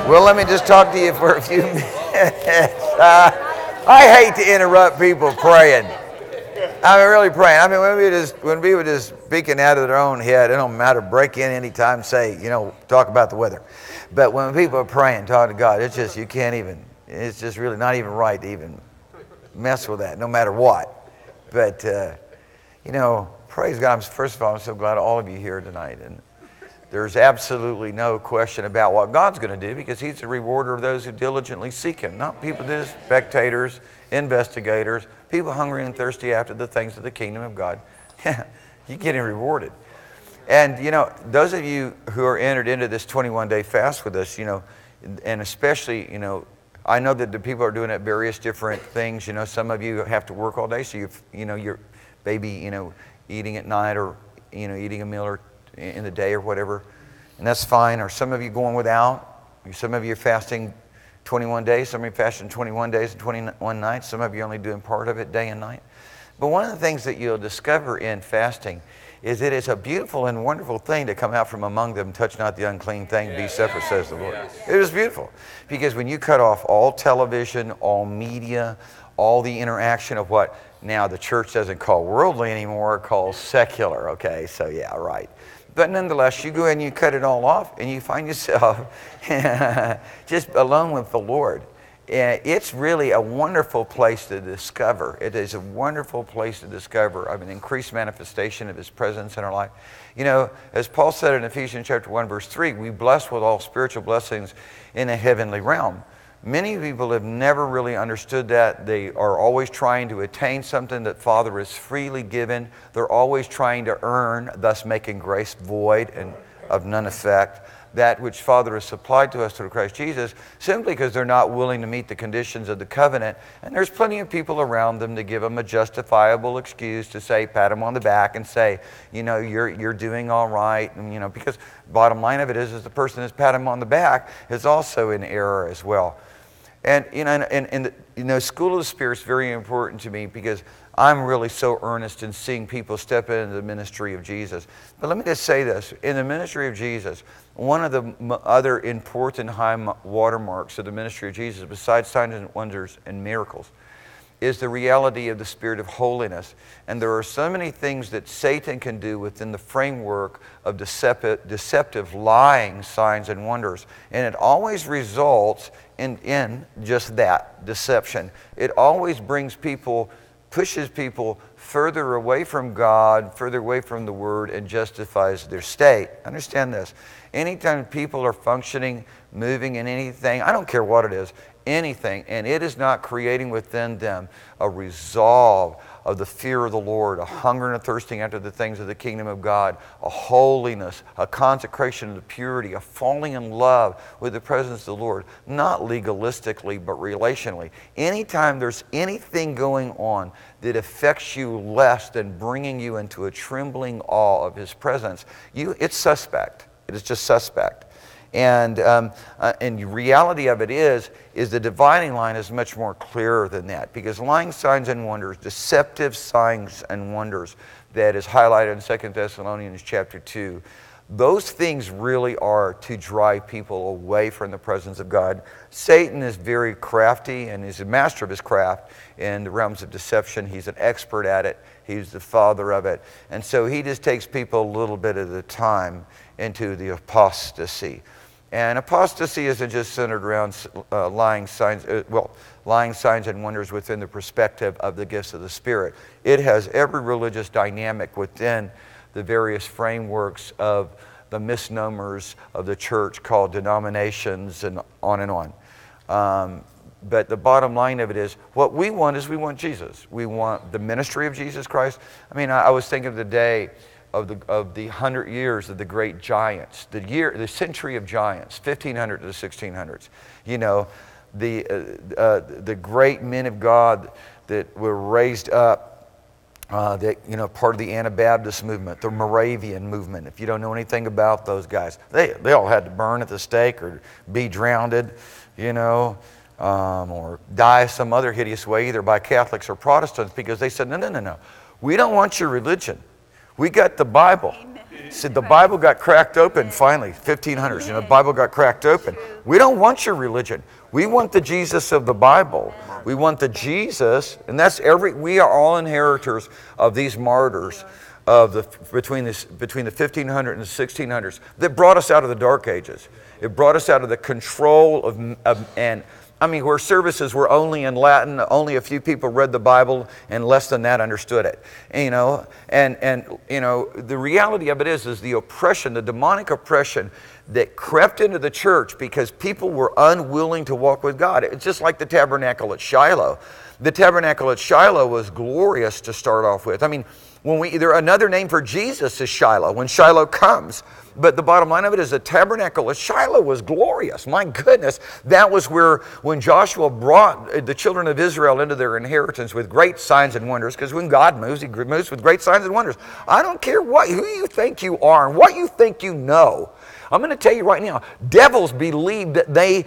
Well, let me just talk to you for a few minutes. I hate to interrupt people praying. I mean, really praying. I mean, when people just speaking out of their own head, it don't matter. Break in anytime, say, talk about the weather. But when people are praying, talking to God, it's just, you can't even, it's just really not even right to even mess with that, no matter what. But, praise God. First of all, I'm so glad all of you here tonight. And there's absolutely no question about what God's going to do, because He's the rewarder of those who diligently seek Him. Not people just spectators, investigators, people hungry and thirsty after the things of the kingdom of God. You're getting rewarded. And, those of you who are entered into this 21-day fast with us, and especially, I know that the people are doing at various different things. Some of you have to work all day, so you're maybe, eating at night or, eating a meal or in the day or whatever, and that's fine. Or some of you going without. Some of you are fasting 21 days. Some of you fasting 21 days and 21 nights. Some of you are only doing part of it day and night. But one of the things that you'll discover in fasting is that it's a beautiful and wonderful thing to come out from among them, touch not the unclean thing, be separate, says the Lord. It is beautiful, because when you cut off all television, all media, all the interaction of what now the church doesn't call worldly anymore, it calls secular, okay? So yeah, right. But nonetheless, you go ahead and you cut it all off, and you find yourself just alone with the Lord. It's really a wonderful place to discover. It is a wonderful place to discover an increased manifestation of His presence in our life. As Paul said in Ephesians chapter 1, verse 3, we bless with all spiritual blessings in a heavenly realm. Many people have never really understood that. They are always trying to attain something that Father has freely given. They're always trying to earn, thus making grace void and of none effect. That which Father has supplied to us through Christ Jesus, simply because they're not willing to meet the conditions of the covenant. And there's plenty of people around them to give them a justifiable excuse to say, pat them on the back and say, you're doing all right. And, because bottom line of it is the person that's patting them on the back is also in error as well. And, School of the Spirit is very important to me, because I'm really so earnest in seeing people step into the ministry of Jesus. But let me just say this. In the ministry of Jesus, one of the other important high watermarks of the ministry of Jesus, besides signs and wonders and miracles, is the reality of the Spirit of holiness. And there are so many things that Satan can do within the framework of deceptive lying signs and wonders. And it always results in just that, deception. It always pushes people further away from God, further away from the Word, and justifies their state. Understand this. Anytime people are functioning, moving in anything, I don't care what it is, anything, and it is not creating within them a resolve of the fear of the Lord, a hunger and a thirsting after the things of the kingdom of God, a holiness, a consecration of purity, a falling in love with the presence of the Lord, not legalistically but relationally. Anytime there's anything going on that affects you less than bringing you into a trembling awe of His presence, it's suspect. It is just suspect. And the reality of it is the dividing line is much more clearer than that, because lying signs and wonders, deceptive signs and wonders, that is highlighted in 2 Thessalonians chapter 2, those things really are to drive people away from the presence of God. Satan is very crafty, and he's a master of his craft in the realms of deception. He's an expert at it. He's the father of it. And so he just takes people a little bit at a time into the apostasy. And apostasy isn't just centered around lying signs and wonders within the perspective of the gifts of the Spirit. It has every religious dynamic within the various frameworks of the misnomers of the church called denominations and on and on. But the bottom line of it is, what we want is we want Jesus. We want the ministry of Jesus Christ. I was thinking of the day of the 100 years of the great giants, the century of giants, 1500 to the 1600s. The great men of God that were raised up, part of the Anabaptist movement, the Moravian movement. If you don't know anything about those guys, they all had to burn at the stake or be drowned, or die some other hideous way, either by Catholics or Protestants, because they said, no. We don't want your religion. We got the Bible. Said the Bible got cracked open finally, 1500s. The Bible got cracked open. We don't want your religion. We want the Jesus of the Bible. We want the Jesus, and that's we are all inheritors of these martyrs of between the 1500s and the 1600s that brought us out of the Dark Ages. It brought us out of the control where services were only in Latin, only a few people read the Bible, and less than that understood it. The reality of it is the oppression, the demonic oppression that crept into the church because people were unwilling to walk with God. It's just like the tabernacle at Shiloh. The tabernacle at Shiloh was glorious to start off with. Another name for Jesus is Shiloh, when Shiloh comes. But the bottom line of it is the tabernacle at Shiloh was glorious. My goodness, that was when Joshua brought the children of Israel into their inheritance with great signs and wonders, because when God moves, He moves with great signs and wonders. I don't care who you think you are and what you think you know. I'm going to tell you right now, devils believe that they,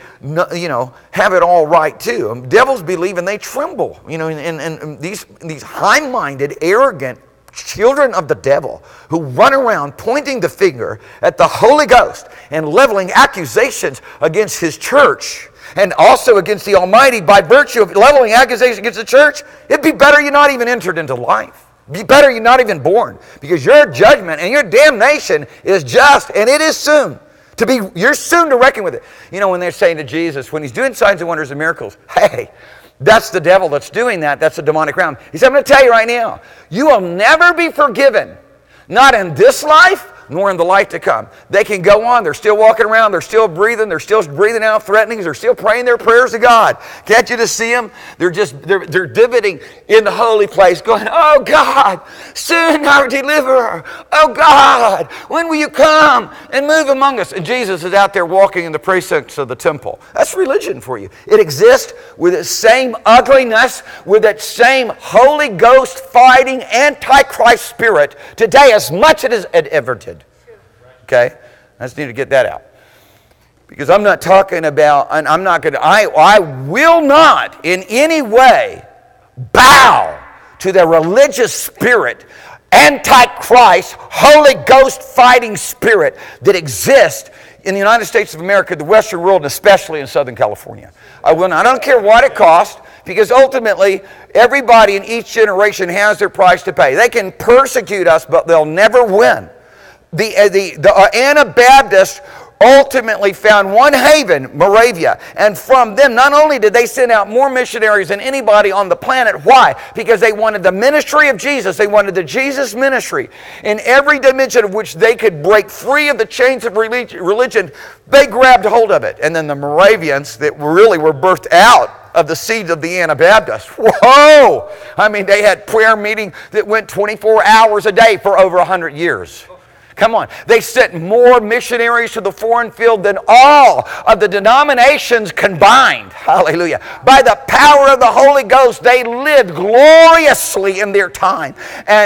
have it all right too. Devils believe and they tremble. And these high-minded, arrogant children of the devil who run around pointing the finger at the Holy Ghost and leveling accusations against His church and also against the Almighty by virtue of leveling accusations against the church, it'd be better you're not even entered into life. It'd be better you're not even born, because your judgment and your damnation is just, and it is soon. You're soon to reckon with it. When they're saying to Jesus, when He's doing signs and wonders and miracles, hey, that's the devil that's doing that. That's the demonic realm. He said, I'm going to tell you right now, you will never be forgiven. Not in this life, nor in the life to come. They can go on. They're still walking around. They're still breathing. They're still breathing out threatenings. They're still praying their prayers to God. Can't you just see them? They're divoting in the holy place going, oh God, soon our deliverer. Oh God, when will you come and move among us? And Jesus is out there walking in the precincts of the temple. That's religion for you. It exists with the same ugliness, with that same Holy Ghost fighting Antichrist spirit today as much as it ever did. Okay? I just need to get that out. Because I'm not talking about, and I will not in any way bow to the religious spirit, Antichrist, Holy Ghost fighting spirit that exists in the United States of America, the Western world, and especially in Southern California. I will not. I don't care what it costs, because ultimately everybody in each generation has their price to pay. They can persecute us, but they'll never win. The Anabaptists ultimately found one haven, Moravia. And from them, not only did they send out more missionaries than anybody on the planet. Why? Because they wanted the ministry of Jesus. They wanted the Jesus ministry. In every dimension of which they could break free of the chains of religion, they grabbed hold of it. And then the Moravians that really were birthed out of the seeds of the Anabaptists. Whoa! They had prayer meeting that went 24 hours a day for over 100 years. Come on. They sent more missionaries to the foreign field than all of the denominations combined. Hallelujah. By the power of the Holy Ghost, they lived gloriously in their time. And,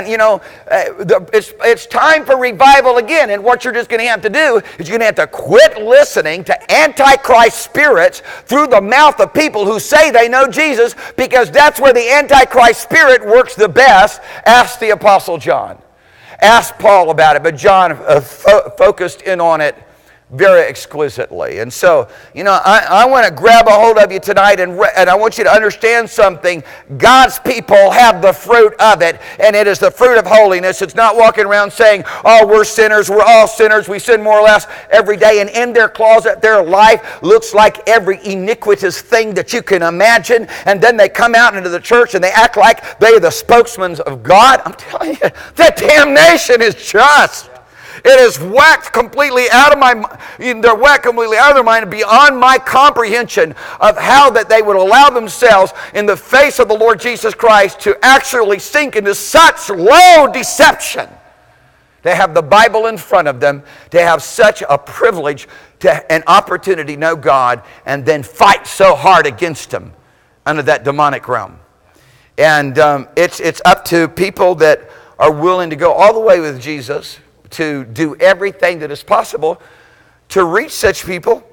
it's time for revival again. And what you're just going to have to do is you're going to have to quit listening to Antichrist spirits through the mouth of people who say they know Jesus, because that's where the Antichrist spirit works the best. Ask the Apostle John. Asked Paul about it, but John focused in on it very exquisitely. And so, I want to grab a hold of you tonight, and I want you to understand something. God's people have the fruit of it, and it is the fruit of holiness. It's not walking around saying, oh, we're sinners, we're all sinners, we sin more or less every day, and in their closet, their life looks like every iniquitous thing that you can imagine, and then they come out into the church and they act like they are the spokesmen of God. I'm telling you, that damnation is just. It is whacked completely out of my mind. They're whacked completely out of their mind, beyond my comprehension of how that they would allow themselves in the face of the Lord Jesus Christ to actually sink into such low deception. To have the Bible in front of them, to have such a privilege, an opportunity to know God, and then fight so hard against Him under that demonic realm. And it's up to people that are willing to go all the way with Jesus, to do everything that is possible to reach such people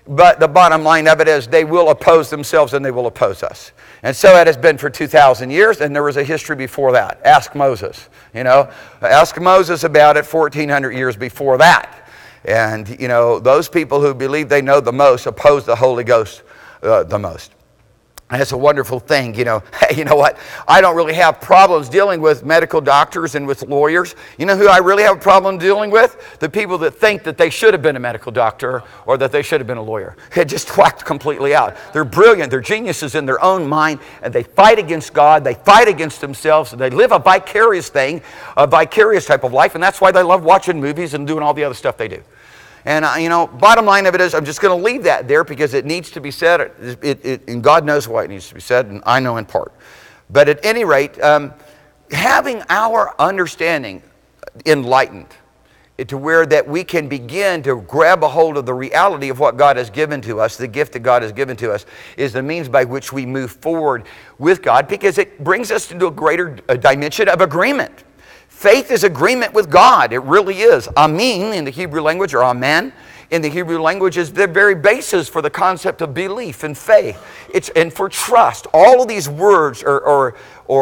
But the bottom line of it is they will oppose themselves and they will oppose us. And so it has been for 2,000 years, and there was a history before that. Ask Moses, Ask Moses about it 1,400 years before that. And, those people who believe they know the most oppose the Holy Ghost the most. And it's a wonderful thing, Hey, you know what? I don't really have problems dealing with medical doctors and with lawyers. You know who I really have a problem dealing with? The people that think that they should have been a medical doctor or that they should have been a lawyer. It just whacked completely out. They're brilliant. They're geniuses in their own mind, and they fight against God. They fight against themselves, and they live a vicarious thing, a vicarious type of life, and that's why they love watching movies and doing all the other stuff they do. And, bottom line of it is I'm just going to leave that there because it needs to be said, and God knows why it needs to be said, and I know in part. But at any rate, having our understanding enlightened to where that we can begin to grab a hold of the reality of what God has given to us, the gift that God has given to us, is the means by which we move forward with God because it brings us into a greater dimension of agreement. Faith is agreement with God. It really is. Amen in the Hebrew language, or amen in the Hebrew language, is the very basis for the concept of belief and faith. And for trust. All of these words are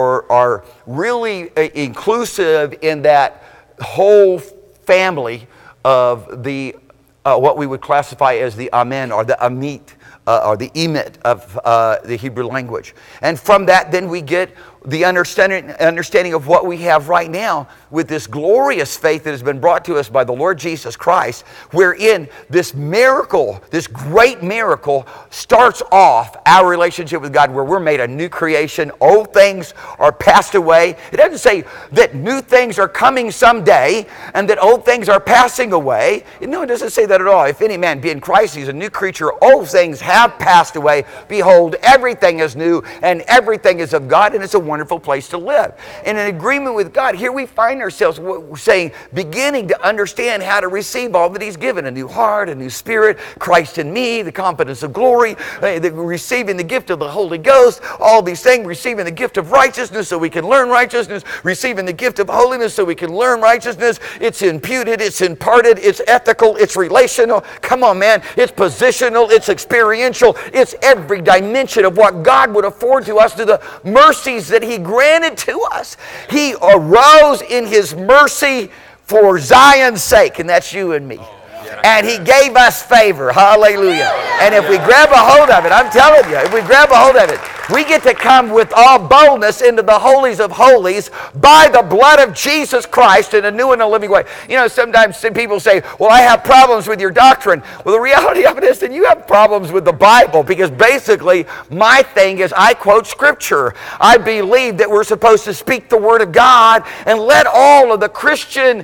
really inclusive in that whole family of the what we would classify as the amen or the amit or the emet of the Hebrew language. And from that, then we get the understanding of what we have right now with this glorious faith that has been brought to us by the Lord Jesus Christ, wherein this miracle, this great miracle, starts off our relationship with God, where we're made a new creation. Old things are passed away. It doesn't say that new things are coming someday and that old things are passing away. No, it doesn't say that at all. If any man be in Christ, he's a new creature. Old things have passed away. Behold, everything is new and everything is of God, and it's a wonderful place to live. And in agreement with God, here we find ourselves beginning to understand how to receive all that He's given. A new heart, a new spirit, Christ in me, the confidence of glory, receiving the gift of the Holy Ghost, all these things, receiving the gift of righteousness so we can learn righteousness, receiving the gift of holiness so we can learn righteousness. It's imputed, it's imparted, it's ethical, it's relational. Come on, man. It's positional, it's experiential, it's every dimension of what God would afford to us through the mercies that He granted to us. He arose in His mercy for Zion's sake, and that's you and me. And He gave us favor. Hallelujah. And if we grab a hold of it, I'm telling you, if we grab a hold of it, we get to come with all boldness into the holies of holies by the blood of Jesus Christ in a new and a living way. Sometimes people say, well, I have problems with your doctrine. Well, the reality of it is that you have problems with the Bible, because basically my thing is I quote Scripture. I believe that we're supposed to speak the Word of God and let all of the Christian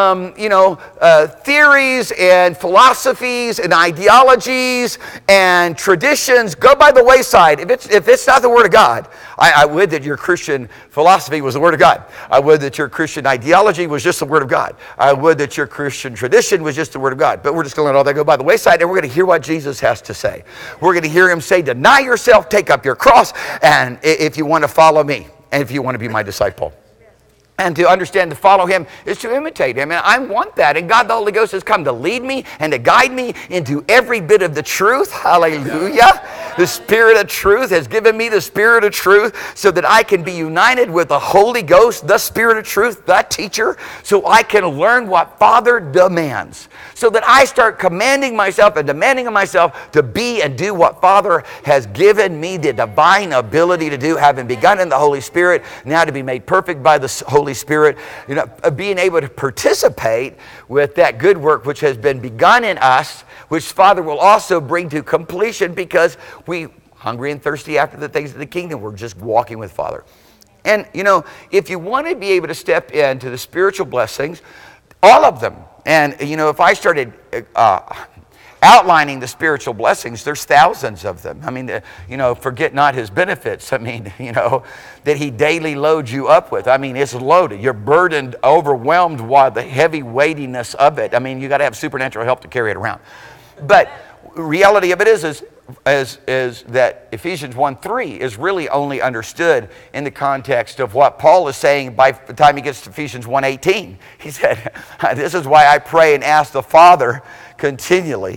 theories and philosophies and ideologies and traditions go by the wayside. If it's not the Word of God, I would that your Christian philosophy was the Word of God. I would that your Christian ideology was just the Word of God. I would that your Christian tradition was just the Word of God. But we're just going to let all that go by the wayside, and we're going to hear what Jesus has to say. We're going to hear Him say, deny yourself, take up your cross, and if you want to follow me, and if you want to be my disciple. And to understand, to follow Him is to imitate Him. And I want that. And God the Holy Ghost has come to lead me and to guide me into every bit of the truth. Hallelujah. The Spirit of truth has given me the Spirit of truth so that I can be united with the Holy Ghost, the Spirit of truth, the teacher, so I can learn what Father demands. So that I start commanding myself and demanding of myself to be and do what Father has given me the divine ability to do, having begun in the Holy Spirit, now to be made perfect by the Holy Spirit, being able to participate with that good work which has been begun in us, which Father will also bring to completion, because we hungry and thirsty after the things of the kingdom. We're just walking with Father. And if you want to be able to step into the spiritual blessings, all of them, and if I started outlining the spiritual blessings, there's thousands of them. I mean, forget not His benefits. I mean, that He daily loads you up with. I mean, it's loaded. You're burdened, overwhelmed by the heavy weightiness of it. I mean, you got to have supernatural help to carry it around. But reality of it is that Ephesians 1:3 is really only understood in the context of what Paul is saying by the time he gets to Ephesians 1:18. He said, this is why I pray and ask the Father continually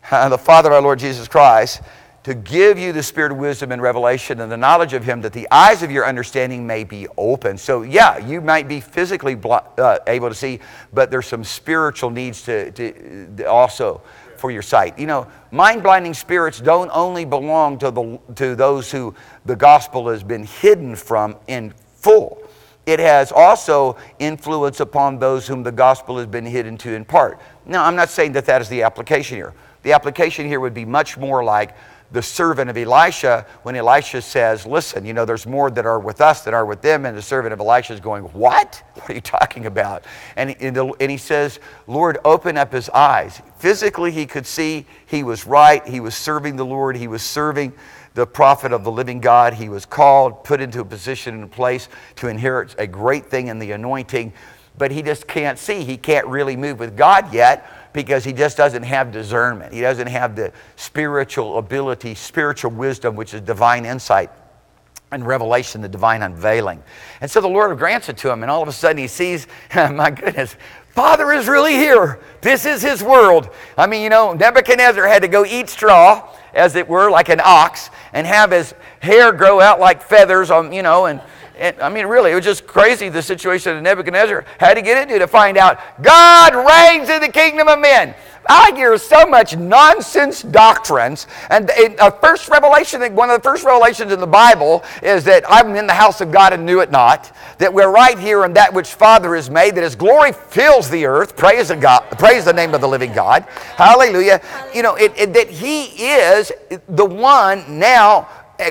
the Father of our Lord Jesus Christ, to give you the spirit of wisdom and revelation and the knowledge of him, that the eyes of your understanding may be open. So yeah, you might be physically able to see, but there's some spiritual needs to also for your sight. You know, mind-blinding spirits don't only belong to those who the gospel has been hidden from in full. It has also influence upon those whom the gospel has been hidden to in part. Now, I'm not saying that that is the application here. The application here would be much more like the servant of Elisha, when Elisha says, listen, you know, there's more that are with us than are with them. And the servant of Elisha is going, what? What are you talking about? And he says, Lord, open up his eyes. Physically, he could see he was right. He was serving the Lord. He was serving the prophet of the living God. He was called, put into a position and a place to inherit a great thing in the anointing. But he just can't see. He can't really move with God yet, because he just doesn't have discernment. He doesn't have the spiritual ability, spiritual wisdom, which is divine insight, and revelation, the divine unveiling. And so the Lord grants it to him, and all of a sudden he sees, my goodness, Father is really here. This is his world. I mean, you know, Nebuchadnezzar had to go eat straw, as it were, like an ox, and have his hair grow out like feathers, you know, and I mean, really, it was just crazy, the situation that Nebuchadnezzar had to get into to find out God reigns in the kingdom of men. I hear so much nonsense doctrines. And first revelation, one of the first revelations in the Bible is that I'm in the house of God and knew it not. That we're right here in that which Father has made, that his glory fills the earth. Praise the God, praise the name of the living God. Hallelujah. You know, that he is the one now.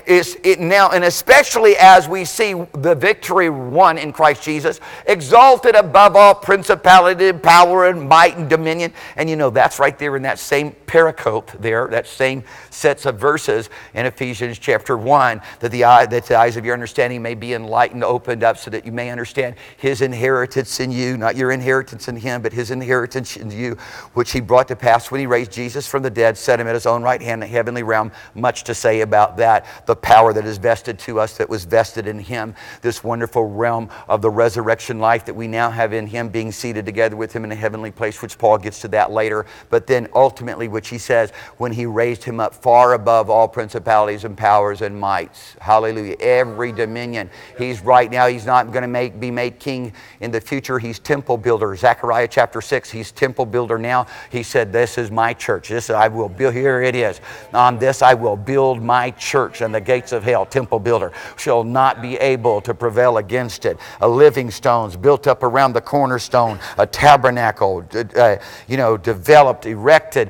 And especially as we see the victory won in Christ Jesus, exalted above all principality and power and might and dominion. And you know, that's right there in that same pericope there, that same sets of verses in Ephesians chapter 1, that the eyes of your understanding may be enlightened, opened up, so that you may understand his inheritance in you, not your inheritance in him, but his inheritance in you, which he brought to pass when he raised Jesus from the dead, set him at his own right hand in the heavenly realm. Much to say about that. The power that is vested to us, that was vested in him, this wonderful realm of the resurrection life that we now have in him, being seated together with him in a heavenly place, which Paul gets to that later. But then ultimately, which he says, when he raised him up far above all principalities and powers and mights. Hallelujah. Every dominion. He's right now, he's not going to be made king in the future. He's temple builder. Zechariah chapter 6, he's temple builder now. He said, this is my church. This I will build. Here it is. On this I will build my church, and the gates of hell, temple builder, shall not be able to prevail against it. A living stones built up around the cornerstone, a tabernacle, you know, developed, erected,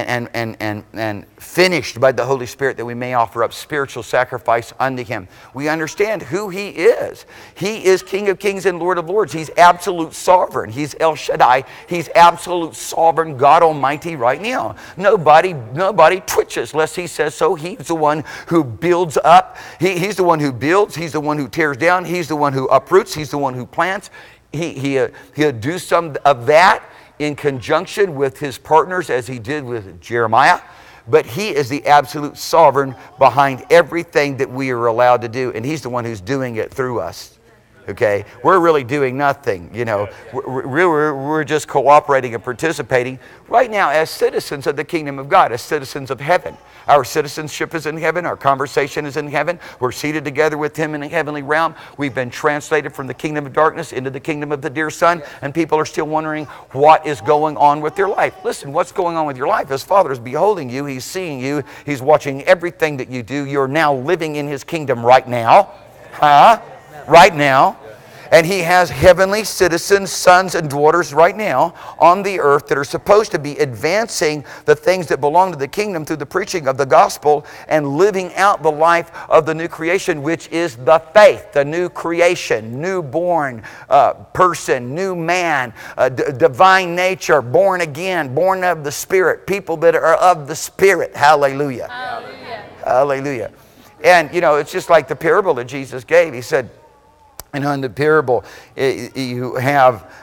and finished by the Holy Spirit, that we may offer up spiritual sacrifice unto him. We understand who he is. He is King of kings and Lord of lords. He's absolute sovereign. He's El Shaddai. He's absolute sovereign God Almighty right now. Nobody twitches lest he says so. He's the one who builds up. He's the one who builds. He's the one who tears down. He's the one who uproots. He's the one who plants. He'll do some of that in conjunction with his partners, as he did with Jeremiah. But he is the absolute sovereign behind everything that we are allowed to do. And he's the one who's doing it through us. Okay? We're really doing nothing, you know. We're just cooperating and participating right now as citizens of the kingdom of God, as citizens of heaven. Our citizenship is in heaven. Our conversation is in heaven. We're seated together with him in a heavenly realm. We've been translated from the kingdom of darkness into the kingdom of the dear Son. And people are still wondering what is going on with their life. Listen, what's going on with your life? His Father is beholding you. He's seeing you. He's watching everything that you do. You're now living in his kingdom right now. Right now. And he has heavenly citizens, sons and daughters right now on the earth that are supposed to be advancing the things that belong to the kingdom through the preaching of the gospel and living out the life of the new creation, which is the faith, the new creation, newborn person, new man, divine nature, born again, born of the Spirit, people that are of the Spirit. Hallelujah. Hallelujah. Hallelujah. And, you know, it's just like the parable that Jesus gave. He said, and on the parable, you have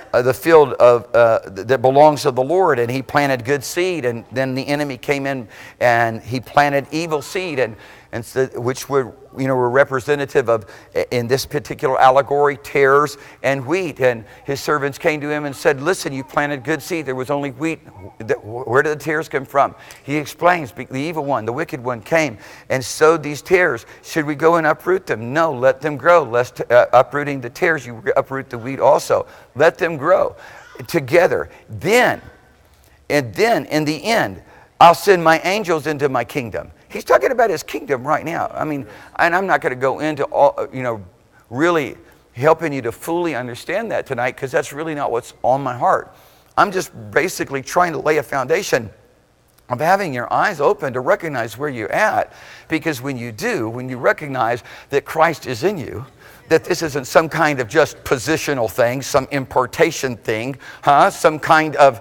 the field that belongs to the Lord, and he planted good seed, and then the enemy came in and he planted evil seed, and so, which were representative of, in this particular allegory, tares and wheat. And his servants came to him and said, listen, you planted good seed. There was only wheat. Where did the tares come from? He explains, the evil one, the wicked one came and sowed these tares. Should we go and uproot them? No, let them grow. Lest uprooting the tares, you uproot the wheat also. Let them grow together. Then in the end, I'll send my angels into my kingdom. He's talking about his kingdom right now. I mean, and I'm not going to go into all, really helping you to fully understand that tonight, because that's really not what's on my heart. I'm just basically trying to lay a foundation of having your eyes open to recognize where you're at, because when you recognize that Christ is in you, that this isn't some kind of just positional thing, some impartation thing, some kind of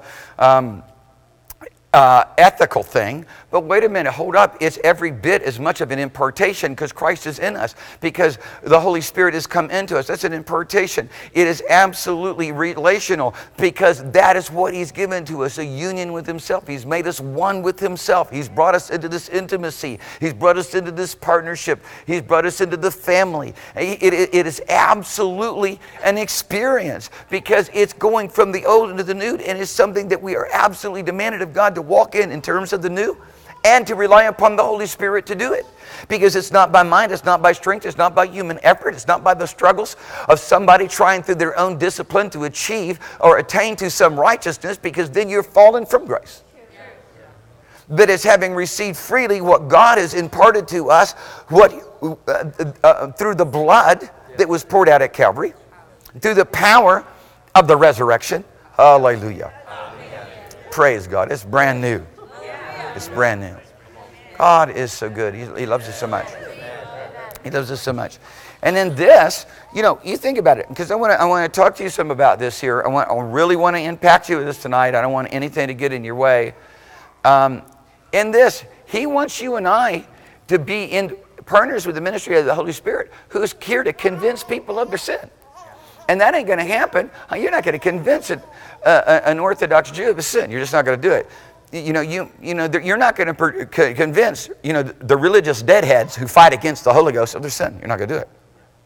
ethical thing. But wait a minute, hold up. It's every bit as much of an impartation, because Christ is in us, because the Holy Spirit has come into us. That's an impartation. It is absolutely relational, because that is what he's given to us, a union with himself. He's made us one with himself. He's brought us into this intimacy. He's brought us into this partnership. He's brought us into the family. It is absolutely an experience, because it's going from the old into the new, and it's something that we are absolutely demanded of God to walk in terms of the new, and to rely upon the Holy Spirit to do it. Because it's not by mind, it's not by strength, it's not by human effort, it's not by the struggles of somebody trying through their own discipline to achieve or attain to some righteousness, because then you're fallen from grace. But it's having received freely what God has imparted to us, through the blood that was poured out at Calvary, through the power of the resurrection. Hallelujah. Praise God. It's brand new. It's brand new. God is so good. He loves us so much. He loves us so much. And then this, you think about it, because I want to talk to you some about this here. I really want to impact you with this tonight. I don't want anything to get in your way. In this, he wants you and I to be in partners with the ministry of the Holy Spirit, who is here to convince people of their sin. And that ain't going to happen. You're not going to convince an Orthodox Jew of his sin. You're just not going to do it. You're not going to convince, the religious deadheads who fight against the Holy Ghost of their sin. You're not going to do it.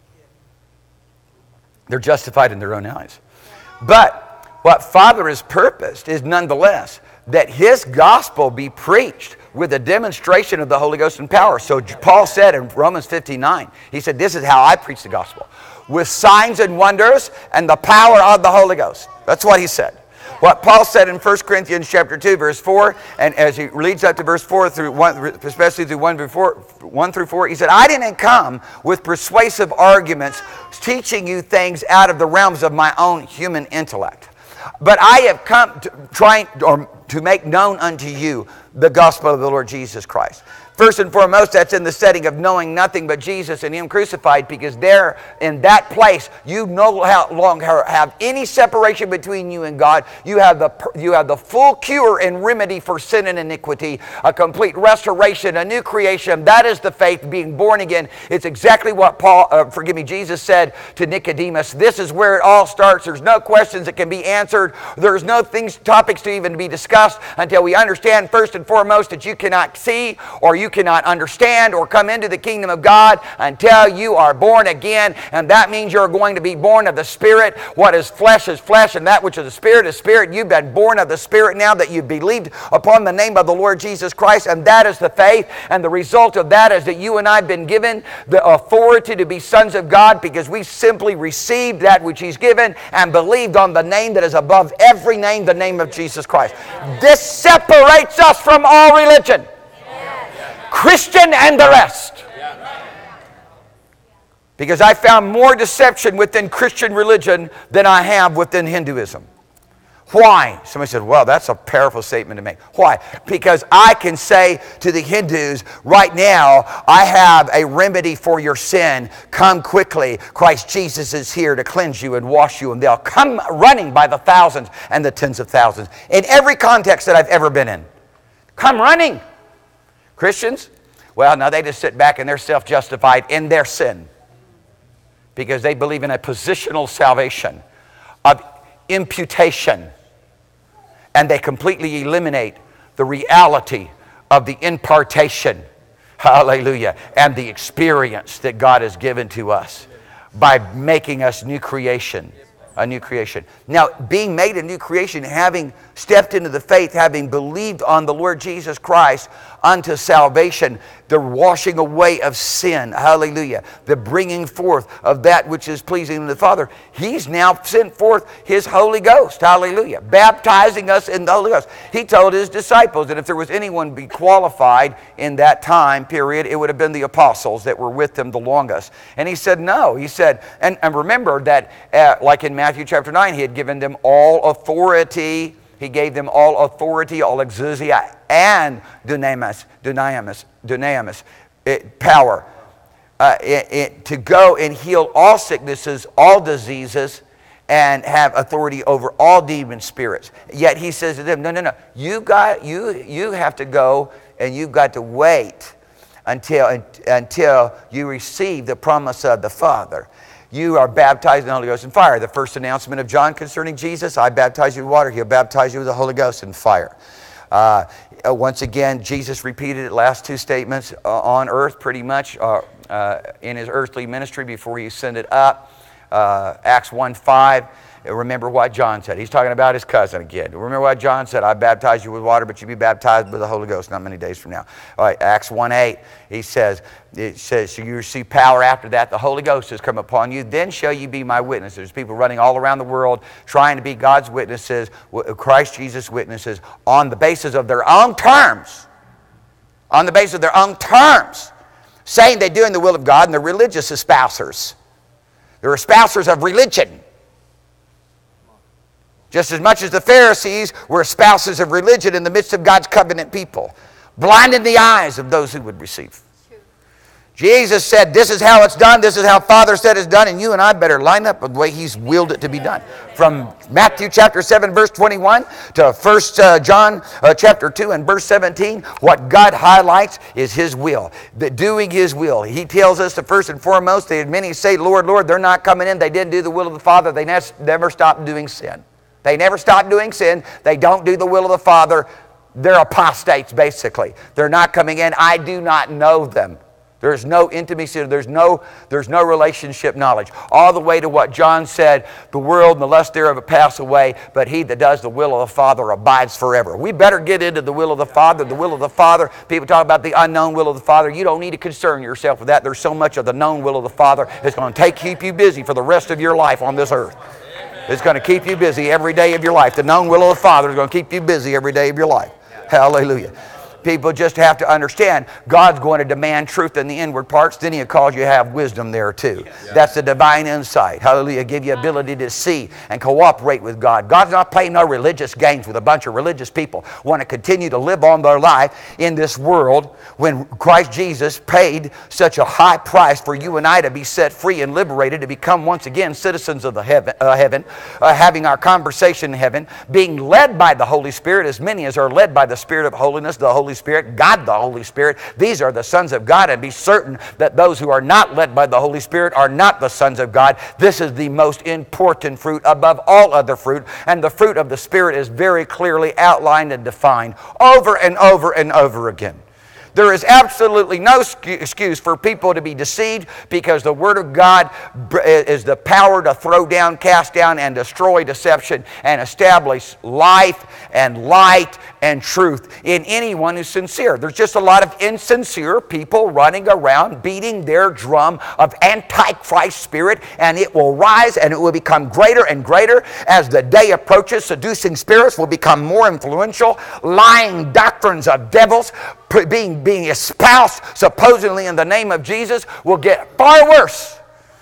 They're justified in their own eyes. But what Father has purposed is nonetheless that his gospel be preached with a demonstration of the Holy Ghost and power. So Paul said in Romans 15:9, he said, this is how I preach the gospel, with signs and wonders and the power of the Holy Ghost. That's what he said. What Paul said in 1 Corinthians chapter 2, verse 4, and as he leads up to verse 4, especially through 1 through 4, he said, I didn't come with persuasive arguments teaching you things out of the realms of my own human intellect, but I have come to make known unto you the gospel of the Lord Jesus Christ. First and foremost, that's in the setting of knowing nothing but Jesus and him crucified, because there, in that place, you no longer have any separation between you and God. You have the full cure and remedy for sin and iniquity, a complete restoration, a new creation. That is the faith, being born again. It's exactly what Jesus said to Nicodemus. This is where it all starts. There's no questions that can be answered. There's no topics to even be discussed until we understand first and foremost that you cannot see, or you cannot understand or come into the kingdom of God until you are born again. And that means you're going to be born of the Spirit. What is flesh, and that which is the Spirit is spirit. You've been born of the Spirit now that you've believed upon the name of the Lord Jesus Christ, and that is the faith. And the result of that is that you and I have been given the authority to be sons of God, because we simply received that which he's given and believed on the name that is above every name, the name of Jesus Christ. This separates us from all religion, Christian and the rest. Because I found more deception within Christian religion than I have within Hinduism. Why? Somebody said, well, that's a powerful statement to make. Why? Because I can say to the Hindus, right now, I have a remedy for your sin. Come quickly. Christ Jesus is here to cleanse you and wash you. And they'll come running by the thousands and the tens of thousands. In every context that I've ever been in. Come running. Christians, well, now they just sit back and they're self-justified in their sin, because they believe in a positional salvation. imputation. And they completely eliminate the reality of the impartation. Hallelujah. And the experience that God has given to us by making us new creation. A new creation. Now, being made a new creation, having stepped into the faith, having believed on the Lord Jesus Christ unto salvation, the washing away of sin, hallelujah, the bringing forth of that which is pleasing to the Father, He's now sent forth His Holy Ghost, hallelujah, baptizing us in the Holy Ghost. He told His disciples that if there was anyone be qualified in that time period, it would have been the apostles that were with Him the longest. And He said, no. He said, and remember that like in Matthew chapter 9, He had given them all authority. He gave them all authority, all exousia, and dunamis, power, to go and heal all sicknesses, all diseases, and have authority over all demon spirits. Yet He says to them, no. You have to go and you've got to wait until you receive the promise of the Father. You are baptized in the Holy Ghost and fire. The first announcement of John concerning Jesus, I baptize you with water. He'll baptize you with the Holy Ghost and fire. Once again, Jesus repeated the last two statements on earth pretty much in His earthly ministry before He ascended up. Acts 1:5. Remember what John said. He's talking about his cousin again. Remember what John said. I baptize you with water, but you be baptized with the Holy Ghost not many days from now. All right, Acts 1:8. It says, so you receive power after that. The Holy Ghost has come upon you. Then shall you be my witnesses. There's people running all around the world trying to be God's witnesses, Christ Jesus witnesses, on the basis of their own terms. On the basis of their own terms. Saying they're doing the will of God, and they're religious espousers. They're espousers of religion. Just as much as the Pharisees were espousers of religion in the midst of God's covenant people, blinding the eyes of those who would receive. Jesus said, this is how it's done, this is how Father said it's done, and you and I better line up with the way He's willed it to be done. From Matthew chapter 7, verse 21 to 1 John chapter 2 and verse 17, what God highlights is His will, doing His will. He tells us that first and foremost, that many say, Lord, Lord, they're not coming in, they didn't do the will of the Father, they never stopped doing sin. They never stop doing sin. They don't do the will of the Father. They're apostates, basically. They're not coming in. I do not know them. There's no intimacy. There's no relationship knowledge. All the way to what John said, the world and the lust thereof pass away, but he that does the will of the Father abides forever. We better get into the will of the Father. The will of the Father. People talk about the unknown will of the Father. You don't need to concern yourself with that. There's so much of the known will of the Father that's going to keep you busy for the rest of your life on this earth. It's going to keep you busy every day of your life. The known will of the Father is going to keep you busy every day of your life. Hallelujah. People just have to understand God's going to demand truth in the inward parts. Then He'll cause you to have wisdom there too. That's the divine insight. Hallelujah. Give you ability to see and cooperate with God. God's not playing no religious games with a bunch of religious people who want to continue to live on their life in this world when Christ Jesus paid such a high price for you and I to be set free and liberated, to become once again citizens of the heaven, having our conversation in heaven, being led by the Holy Spirit, as many as are led by the Spirit of holiness, the Holy Spirit, God the Holy Spirit. These are the sons of God, and be certain that those who are not led by the Holy Spirit are not the sons of God. This is the most important fruit above all other fruit, and the fruit of the Spirit is very clearly outlined and defined over and over and over again. There is absolutely no excuse for people to be deceived, because the Word of God is the power to throw down, cast down, and destroy deception and establish life and light and truth in anyone who's sincere. There's just a lot of insincere people running around beating their drum of Antichrist spirit, and it will rise and it will become greater and greater as the day approaches. Seducing spirits will become more influential. Lying doctrines of devils being espoused supposedly in the name of Jesus will get far worse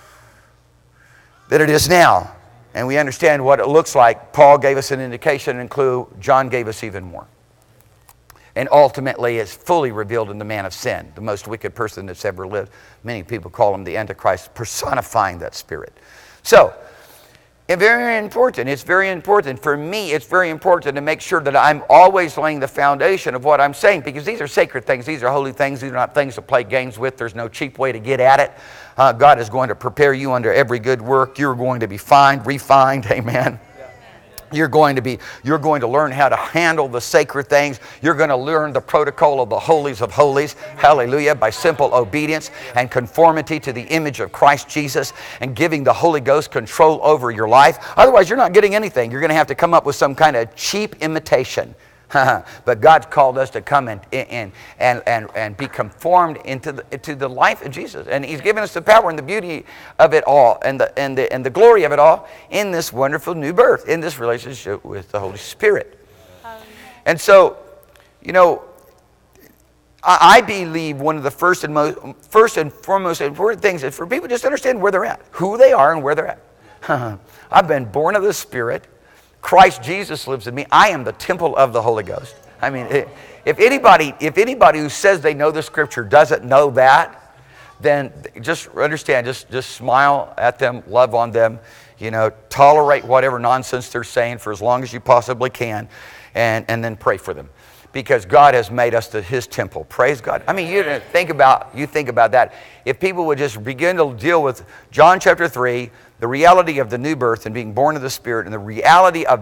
than it is now. And we understand what it looks like. Paul gave us an indication and clue. John gave us even more. And ultimately it's fully revealed in the man of sin, the most wicked person that's ever lived. Many people call him the Antichrist, personifying that spirit. So, it's very important. It's very important. For me, it's very important to make sure that I'm always laying the foundation of what I'm saying, because these are sacred things. These are holy things. These are not things to play games with. There's no cheap way to get at it. God is going to prepare you under every good work. You're going to be refined. Amen. You're going to learn how to handle the sacred things. You're going to learn the protocol of the holies of holies, hallelujah, by simple obedience and conformity to the image of Christ Jesus and giving the Holy Ghost control over your life. Otherwise, you're not getting anything. You're going to have to come up with some kind of cheap imitation. But God's called us to come and be conformed into the life of Jesus. And He's given us the power and the beauty of it all and the glory of it all in this wonderful new birth, in this relationship with the Holy Spirit. And so, you know, I believe one of the first and foremost important things is for people to just understand where they're at, who they are and where they're at. I've been born of the Spirit. Christ Jesus lives in me. I am the temple of the Holy Ghost. I mean, if anybody who says they know the Scripture doesn't know that, then just understand, just smile at them, love on them, you know, tolerate whatever nonsense they're saying for as long as you possibly can, and then pray for them. Because God has made us His temple. Praise God. I mean, you think about that. If people would just begin to deal with John chapter 3, the reality of the new birth and being born of the Spirit, and the reality of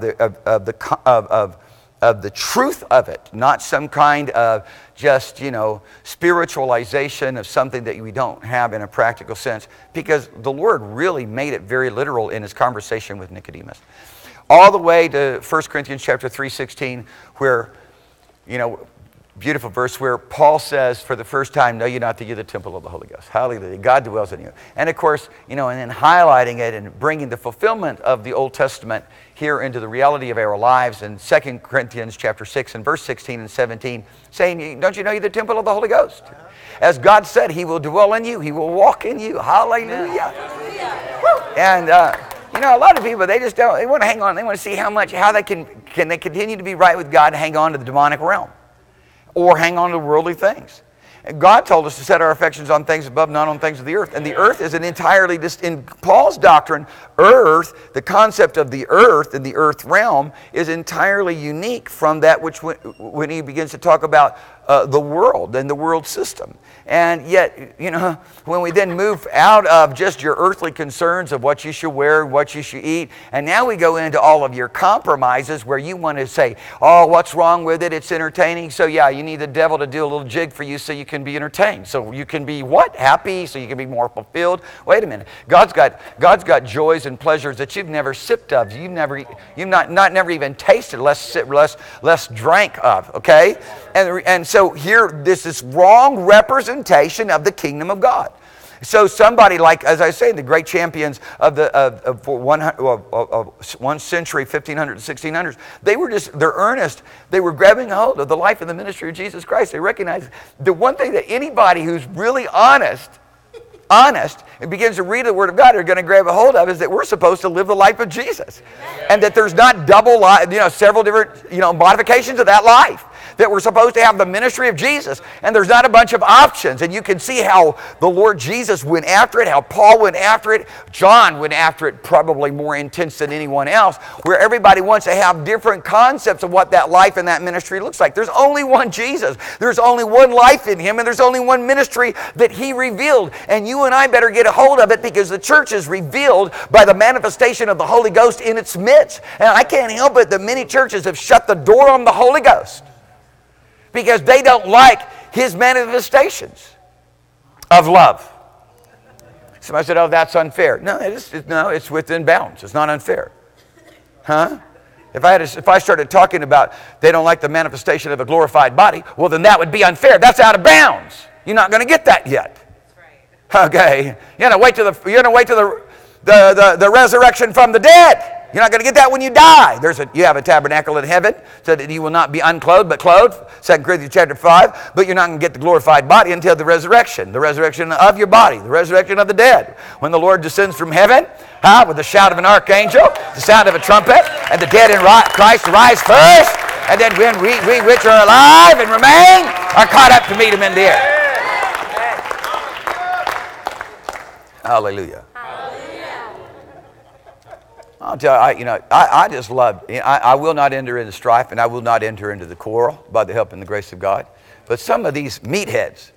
the truth of it, not some kind of just, you know, spiritualization of something that we don't have in a practical sense, because the Lord really made it very literal in His conversation with Nicodemus. All the way to 1 Corinthians chapter 3:16, where, you know, beautiful verse where Paul says for the first time, know ye not that you're the temple of the Holy Ghost. Hallelujah. God dwells in you. And of course, you know, and then highlighting it and bringing the fulfillment of the Old Testament here into the reality of our lives in 2 Corinthians chapter 6 and verse 16 and 17, saying, don't you know you're the temple of the Holy Ghost? As God said, He will dwell in you. He will walk in you. Hallelujah. And, you know, a lot of people, they just don't, they want to hang on. They want to see how they can they continue to be right with God and hang on to the demonic realm, or hang on to worldly things. And God told us to set our affections on things above, not on things of the earth. And the earth is an entirely, in Paul's doctrine, earth, the concept of the earth and the earth realm is entirely unique from that which when he begins to talk about the world and the world system. And yet, you know, when we then move out of just your earthly concerns of what you should wear, what you should eat, and now we go into all of your compromises where you want to say, oh, what's wrong with it? It's entertaining. So yeah, you need the devil to do a little jig for you so you can be entertained. So you can be what? Happy, so you can be more fulfilled. Wait a minute. God's got joys and pleasures that you've never sipped of. You've never even tasted, less drank of, okay? And so here, this is wrong representation of the kingdom of God. So somebody like, as I say, the great champions of one century, 1500 and 1600s, they're earnest. They were grabbing a hold of the life and the ministry of Jesus Christ. They recognized the one thing that anybody who's really honest and begins to read the Word of God are going to grab a hold of is that we're supposed to live the life of Jesus. And that there's not several different, modifications of that life. That we're supposed to have the ministry of Jesus, and there's not a bunch of options. And you can see how the Lord Jesus went after it, how Paul went after it, John went after it probably more intense than anyone else, where everybody wants to have different concepts of what that life and that ministry looks like. There's only one Jesus. There's only one life in Him, and there's only one ministry that He revealed. And you and I better get a hold of it, because the church is revealed by the manifestation of the Holy Ghost in its midst. And I can't help it that many churches have shut the door on the Holy Ghost, because they don't like His manifestations of love. Somebody said, oh, that's unfair. No, it's within bounds. It's not unfair. Huh? If I started talking about they don't like the manifestation of a glorified body, well, then that would be unfair. That's out of bounds. You're not going to get that yet. Okay. You're going to wait till the resurrection from the dead. You're not going to get that when you die. You have a tabernacle in heaven, so that you will not be unclothed but clothed, 2 Corinthians chapter 5, but you're not going to get the glorified body until the resurrection of your body, the resurrection of the dead. When the Lord descends from heaven, with the shout of an archangel, the sound of a trumpet, and the dead in Christ rise first, and then when we which are alive and remain are caught up to meet Him in the air. Hallelujah. I'll tell you, I just love, I will not enter into strife, and I will not enter into the quarrel by the help and the grace of God. But some of these meatheads,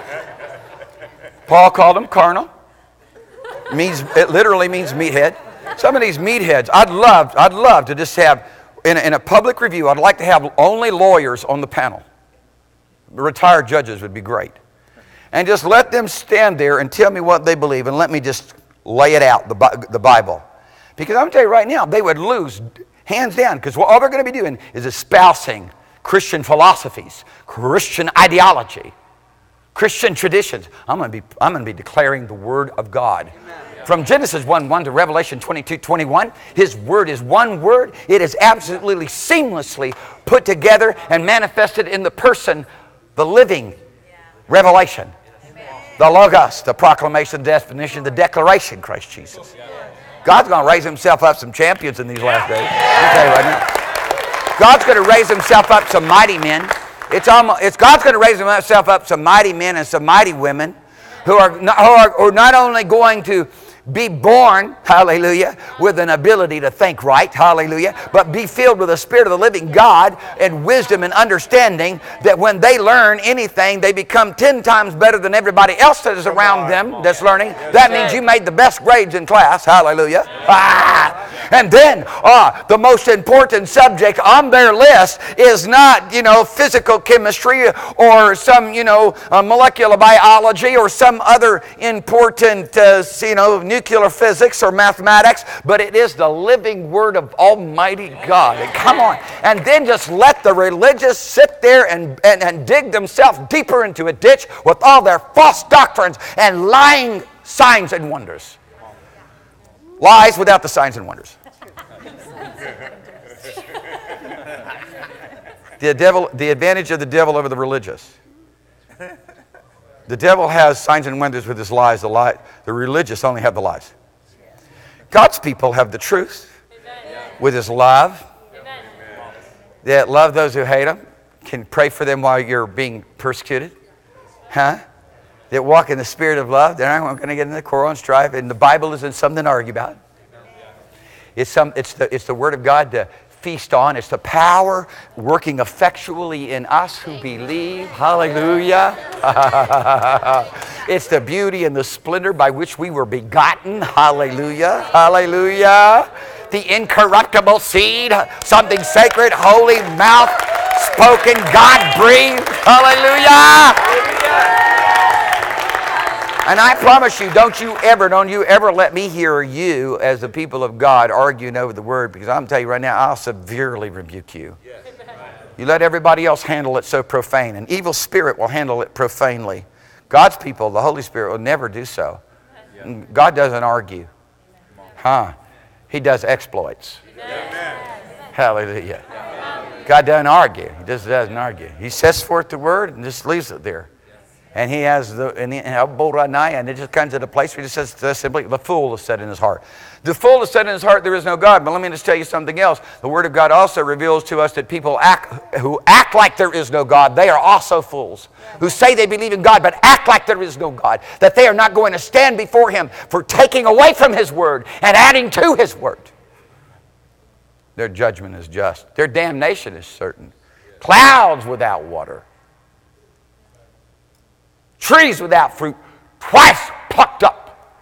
Paul called them carnal. It literally means meathead. Some of these meatheads, I'd love to just have, in a public review, I'd like to have only lawyers on the panel. Retired judges would be great. And just let them stand there and tell me what they believe, and let me just lay it out, the Bible. Because I'm going to tell you right now, they would lose hands down, because all they're going to be doing is espousing Christian philosophies, Christian ideology, Christian traditions. I'm going to be declaring the Word of God. From Genesis 1:1 to Revelation 22:21, His Word is one word. It is absolutely seamlessly put together and manifested in the person, the living revelation, the Logos, the proclamation, the definition, the declaration, Christ Jesus. God's going to raise Himself up some champions in these last days. I'll tell you right now. God's going to raise Himself up some mighty men. God's going to raise Himself up some mighty men and some mighty women who are not only going to be born, hallelujah, with an ability to think right, hallelujah, but be filled with the Spirit of the living God and wisdom and understanding, that when they learn anything, they become 10 times better than everybody else that is around them that's learning. That means you made the best grades in class, hallelujah. And then the most important subject on their list is not, physical chemistry or some, molecular biology or some other important, nuclear physics or mathematics, but it is the living Word of Almighty God. And come on. And then just let the religious sit there and dig themselves deeper into a ditch with all their false doctrines and lying signs and wonders. Lies without the signs and wonders. The advantage of the devil over the religious. The devil has signs and wonders with his lies. The religious only have the lies. God's people have the truth with His love. That love those who hate Him, can pray for them while you're being persecuted. That walk in the spirit of love. They're not going to get in the quarrel and strife. And the Bible isn't something to argue about. It's the Word of God to feast on. It's the power working effectually in us who believe. Hallelujah. It's the beauty and the splendor by which we were begotten. Hallelujah. Hallelujah. The incorruptible seed, something sacred, holy, mouth spoken, God breathed. Hallelujah. And I promise you, don't you ever let me hear you as the people of God arguing over the Word, because I'm going to tell you right now, I'll severely rebuke you. Yes. You let everybody else handle it so profane. An evil spirit will handle it profanely. God's people, the Holy Spirit, will never do so. Yeah. God doesn't argue. He does exploits. Amen. Hallelujah. Amen. God doesn't argue. He just doesn't argue. He sets forth the Word and just leaves it there. And He has and it just comes to the place where He just says simply, the fool is said in his heart. The fool is said in his heart, there is no God. But let me just tell you something else. The Word of God also reveals to us that people who act like there is no God, they are also fools. Who say they believe in God, but act like there is no God. That they are not going to stand before Him for taking away from His Word and adding to His Word. Their judgment is just. Their damnation is certain. Clouds without water. Trees without fruit, twice plucked up.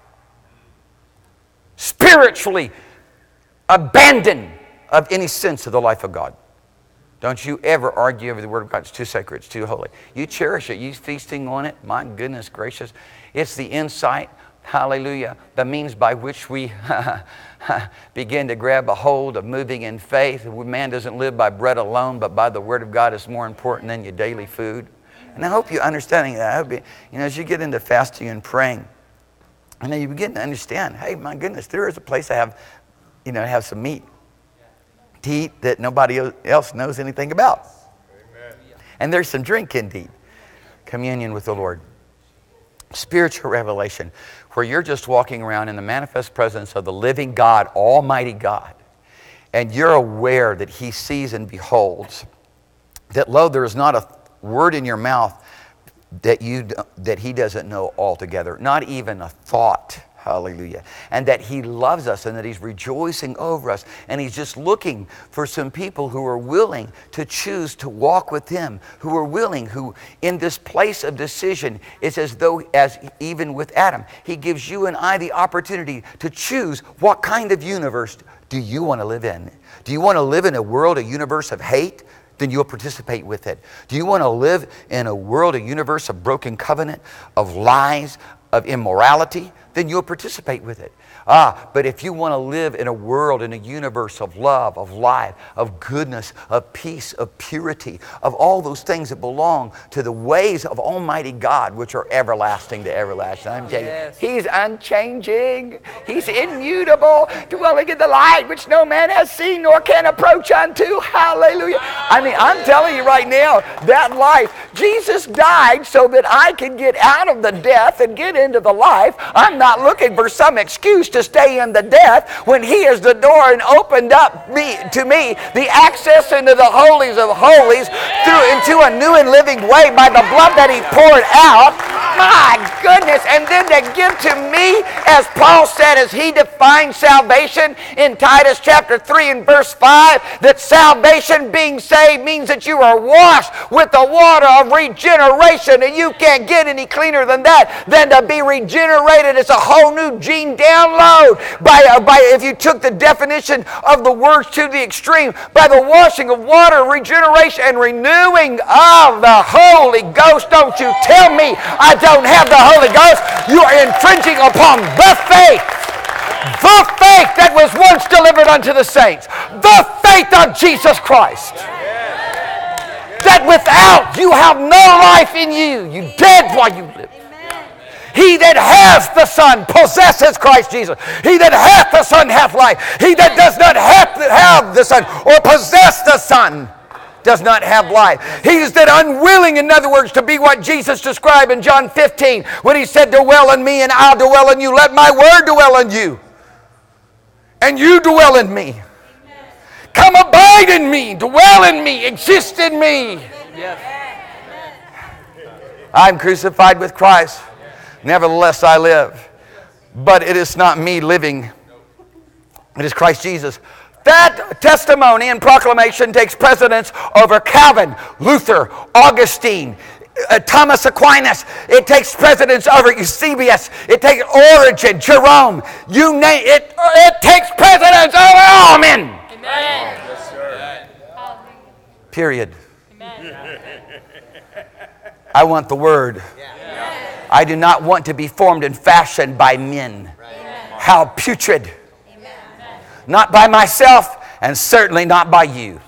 Spiritually abandoned of any sense of the life of God. Don't you ever argue over the Word of God. It's too sacred. It's too holy. You cherish it. You feasting on it. My goodness gracious. It's the insight, hallelujah, the means by which we begin to grab a hold of moving in faith. Man doesn't live by bread alone, but by the Word of God. It's more important than your daily food. And I hope you're understanding that. I hope as you get into fasting and praying, and then you begin to understand, hey, my goodness, there is a place to have some meat to eat that nobody else knows anything about. Amen. And there's some drink indeed. Communion with the Lord. Spiritual revelation, where you're just walking around in the manifest presence of the living God, Almighty God, and you're aware that He sees and beholds, that lo, there is not a word in your mouth that He doesn't know altogether. Not even a thought Hallelujah. And that he loves us and that he's rejoicing over us. And he's just looking for some people who are willing to choose to walk with him, who are willing, who in this place of decision, it's as though, as even with Adam, he gives you and I the opportunity to choose what kind of universe do you want to live in. Do you want to live in a world, a universe of hate? Then you'll participate with it. Do you want to live in a world, a universe of broken covenant, of lies, of immorality? Then you'll participate with it. But if you want to live in a world, in a universe of love, of life, of goodness, of peace, of purity, of all those things that belong to the ways of Almighty God, which are everlasting to everlasting. I'm telling you, he's unchanging. He's immutable, dwelling in the light which no man has seen nor can approach unto. Hallelujah. I mean, I'm telling you right now, that life, Jesus died so that I could get out of the death and get into the life. I'm not looking for some excuse to stay in the death when he is the door and opened up to me the access into the holies of holies into a new and living way by the blood that he poured out. My goodness. And then to give to me, as Paul said, as he defined salvation in Titus chapter 3 and verse 5, that salvation, being saved, means that you are washed with the water of regeneration, and you can't get any cleaner than that, than to be regenerated. It's a whole new gene download. If you took the definition of the words to the extreme, by the washing of water, regeneration, and renewing of the Holy Ghost. Don't you tell me I don't have the Holy Ghost. You are infringing upon the faith that was once delivered unto the saints, the faith of Jesus Christ. That without you have no life in you. You dead while you live. He that has the Son possesses Christ Jesus. He that hath the Son hath life. He that does not have the Son or possess the Son does not have life. He is that unwilling, in other words, to be what Jesus described in John 15 when he said, dwell in me and I'll dwell in you. Let my word dwell in you. And you dwell in me. Come abide in me, dwell in me, exist in me. I'm crucified with Christ. Nevertheless I live. But it is not me living. It is Christ Jesus. That testimony and proclamation takes precedence over Calvin, Luther, Augustine, Thomas Aquinas. It takes precedence over Eusebius. It takes Origen, Jerome. You name it. It takes precedence over all men. Amen. Yes, sir. Period. Amen. I want the Word. I do not want to be formed and fashioned by men. How putrid. Not by myself, and certainly not by you.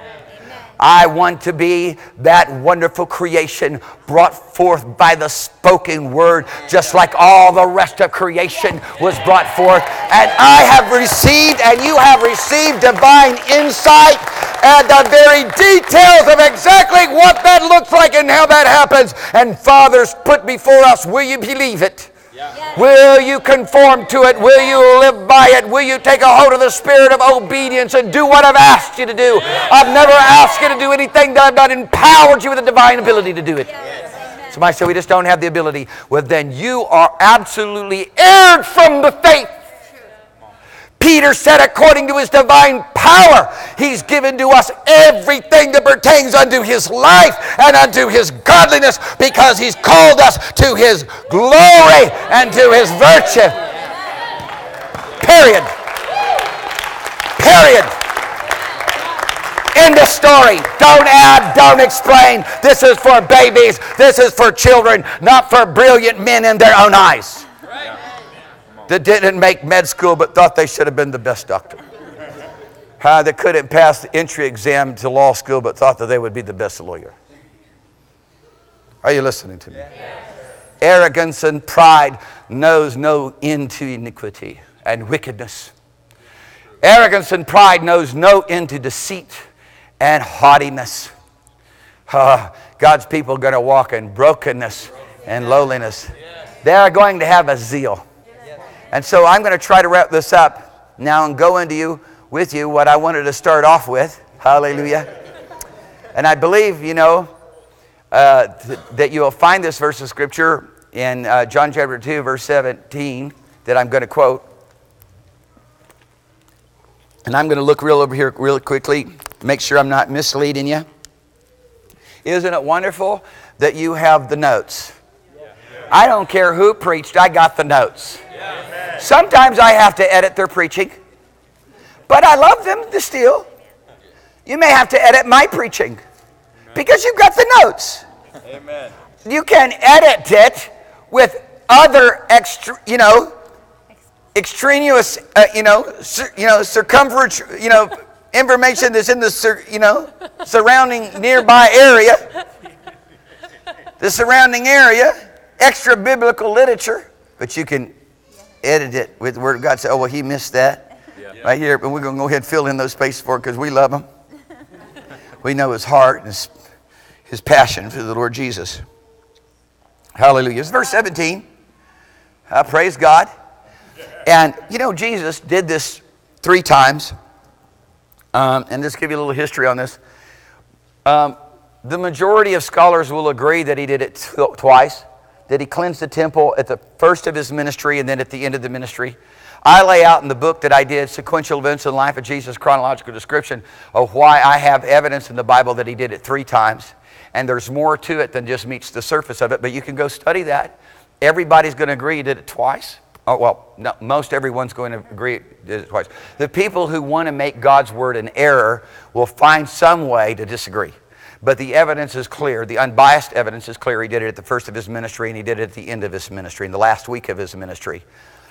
I want to be that wonderful creation brought forth by the spoken word, just like all the rest of creation was brought forth. And I have received, and you have received divine insight and the very details of exactly what that looks like and how that happens. And Father's put before us, will you believe it? Yeah. Will you conform to it? Will you live by it? Will you take a hold of the spirit of obedience and do what I've asked you to do? Yeah. I've never asked you to do anything that I've not empowered you with the divine ability to do it. Yes. Somebody say we just don't have the ability. Well, then you are absolutely erred from the faith. Peter said, according to his divine power, he's given to us everything that pertains unto his life and unto his godliness, because he's called us to his glory and to his virtue. Period. Period. End of story. Don't add, don't explain. This is for babies. This is for children, not for brilliant men in their own eyes that didn't make med school but thought they should have been the best doctor. That couldn't pass the entry exam to law school but thought that they would be the best lawyer. Are you listening to me? Yes. Arrogance and pride knows no end to iniquity and wickedness. Arrogance and pride knows no end to deceit and haughtiness. God's people are going to walk in brokenness and lowliness. They are going to have a zeal. And so I'm going to try to wrap this up now and go into with you what I wanted to start off with. Hallelujah. And I believe, that you will find this verse of Scripture in John chapter 2, verse 17. that I'm going to quote. And I'm going to look real over here real quickly, make sure I'm not misleading you. Isn't it wonderful that you have the notes? I don't care who preached, I got the notes. Sometimes I have to edit their preaching, but I love them to still. You may have to edit my preaching because you've got the notes. Amen. You can edit it with other extraneous, circumference, information that's in the, surrounding nearby area, the surrounding area, extra biblical literature, but you can edit it with the Word of God. Say, oh, well, he missed that right here, but we're going to go ahead and fill in those spaces for it because we love him. We know his heart and his passion for the Lord Jesus. Hallelujah. It's verse 17. Praise God. And, Jesus did this 3 times. And just give you a little history on this. The majority of scholars will agree that he did it twice. That he cleansed the temple at the first of his ministry and then at the end of the ministry. I lay out in the book that I did, Sequential Events in the Life of Jesus, Chronological Description, of why I have evidence in the Bible that he did it 3 times. And there's more to it than just meets the surface of it, but you can go study that. Everybody's going to agree he did it twice. Oh, well, no, most everyone's going to agree he did it twice. The people who want to make God's word an error will find some way to disagree. But the evidence is clear. The unbiased evidence is clear. He did it at the first of his ministry, and he did it at the end of his ministry, in the last week of his ministry.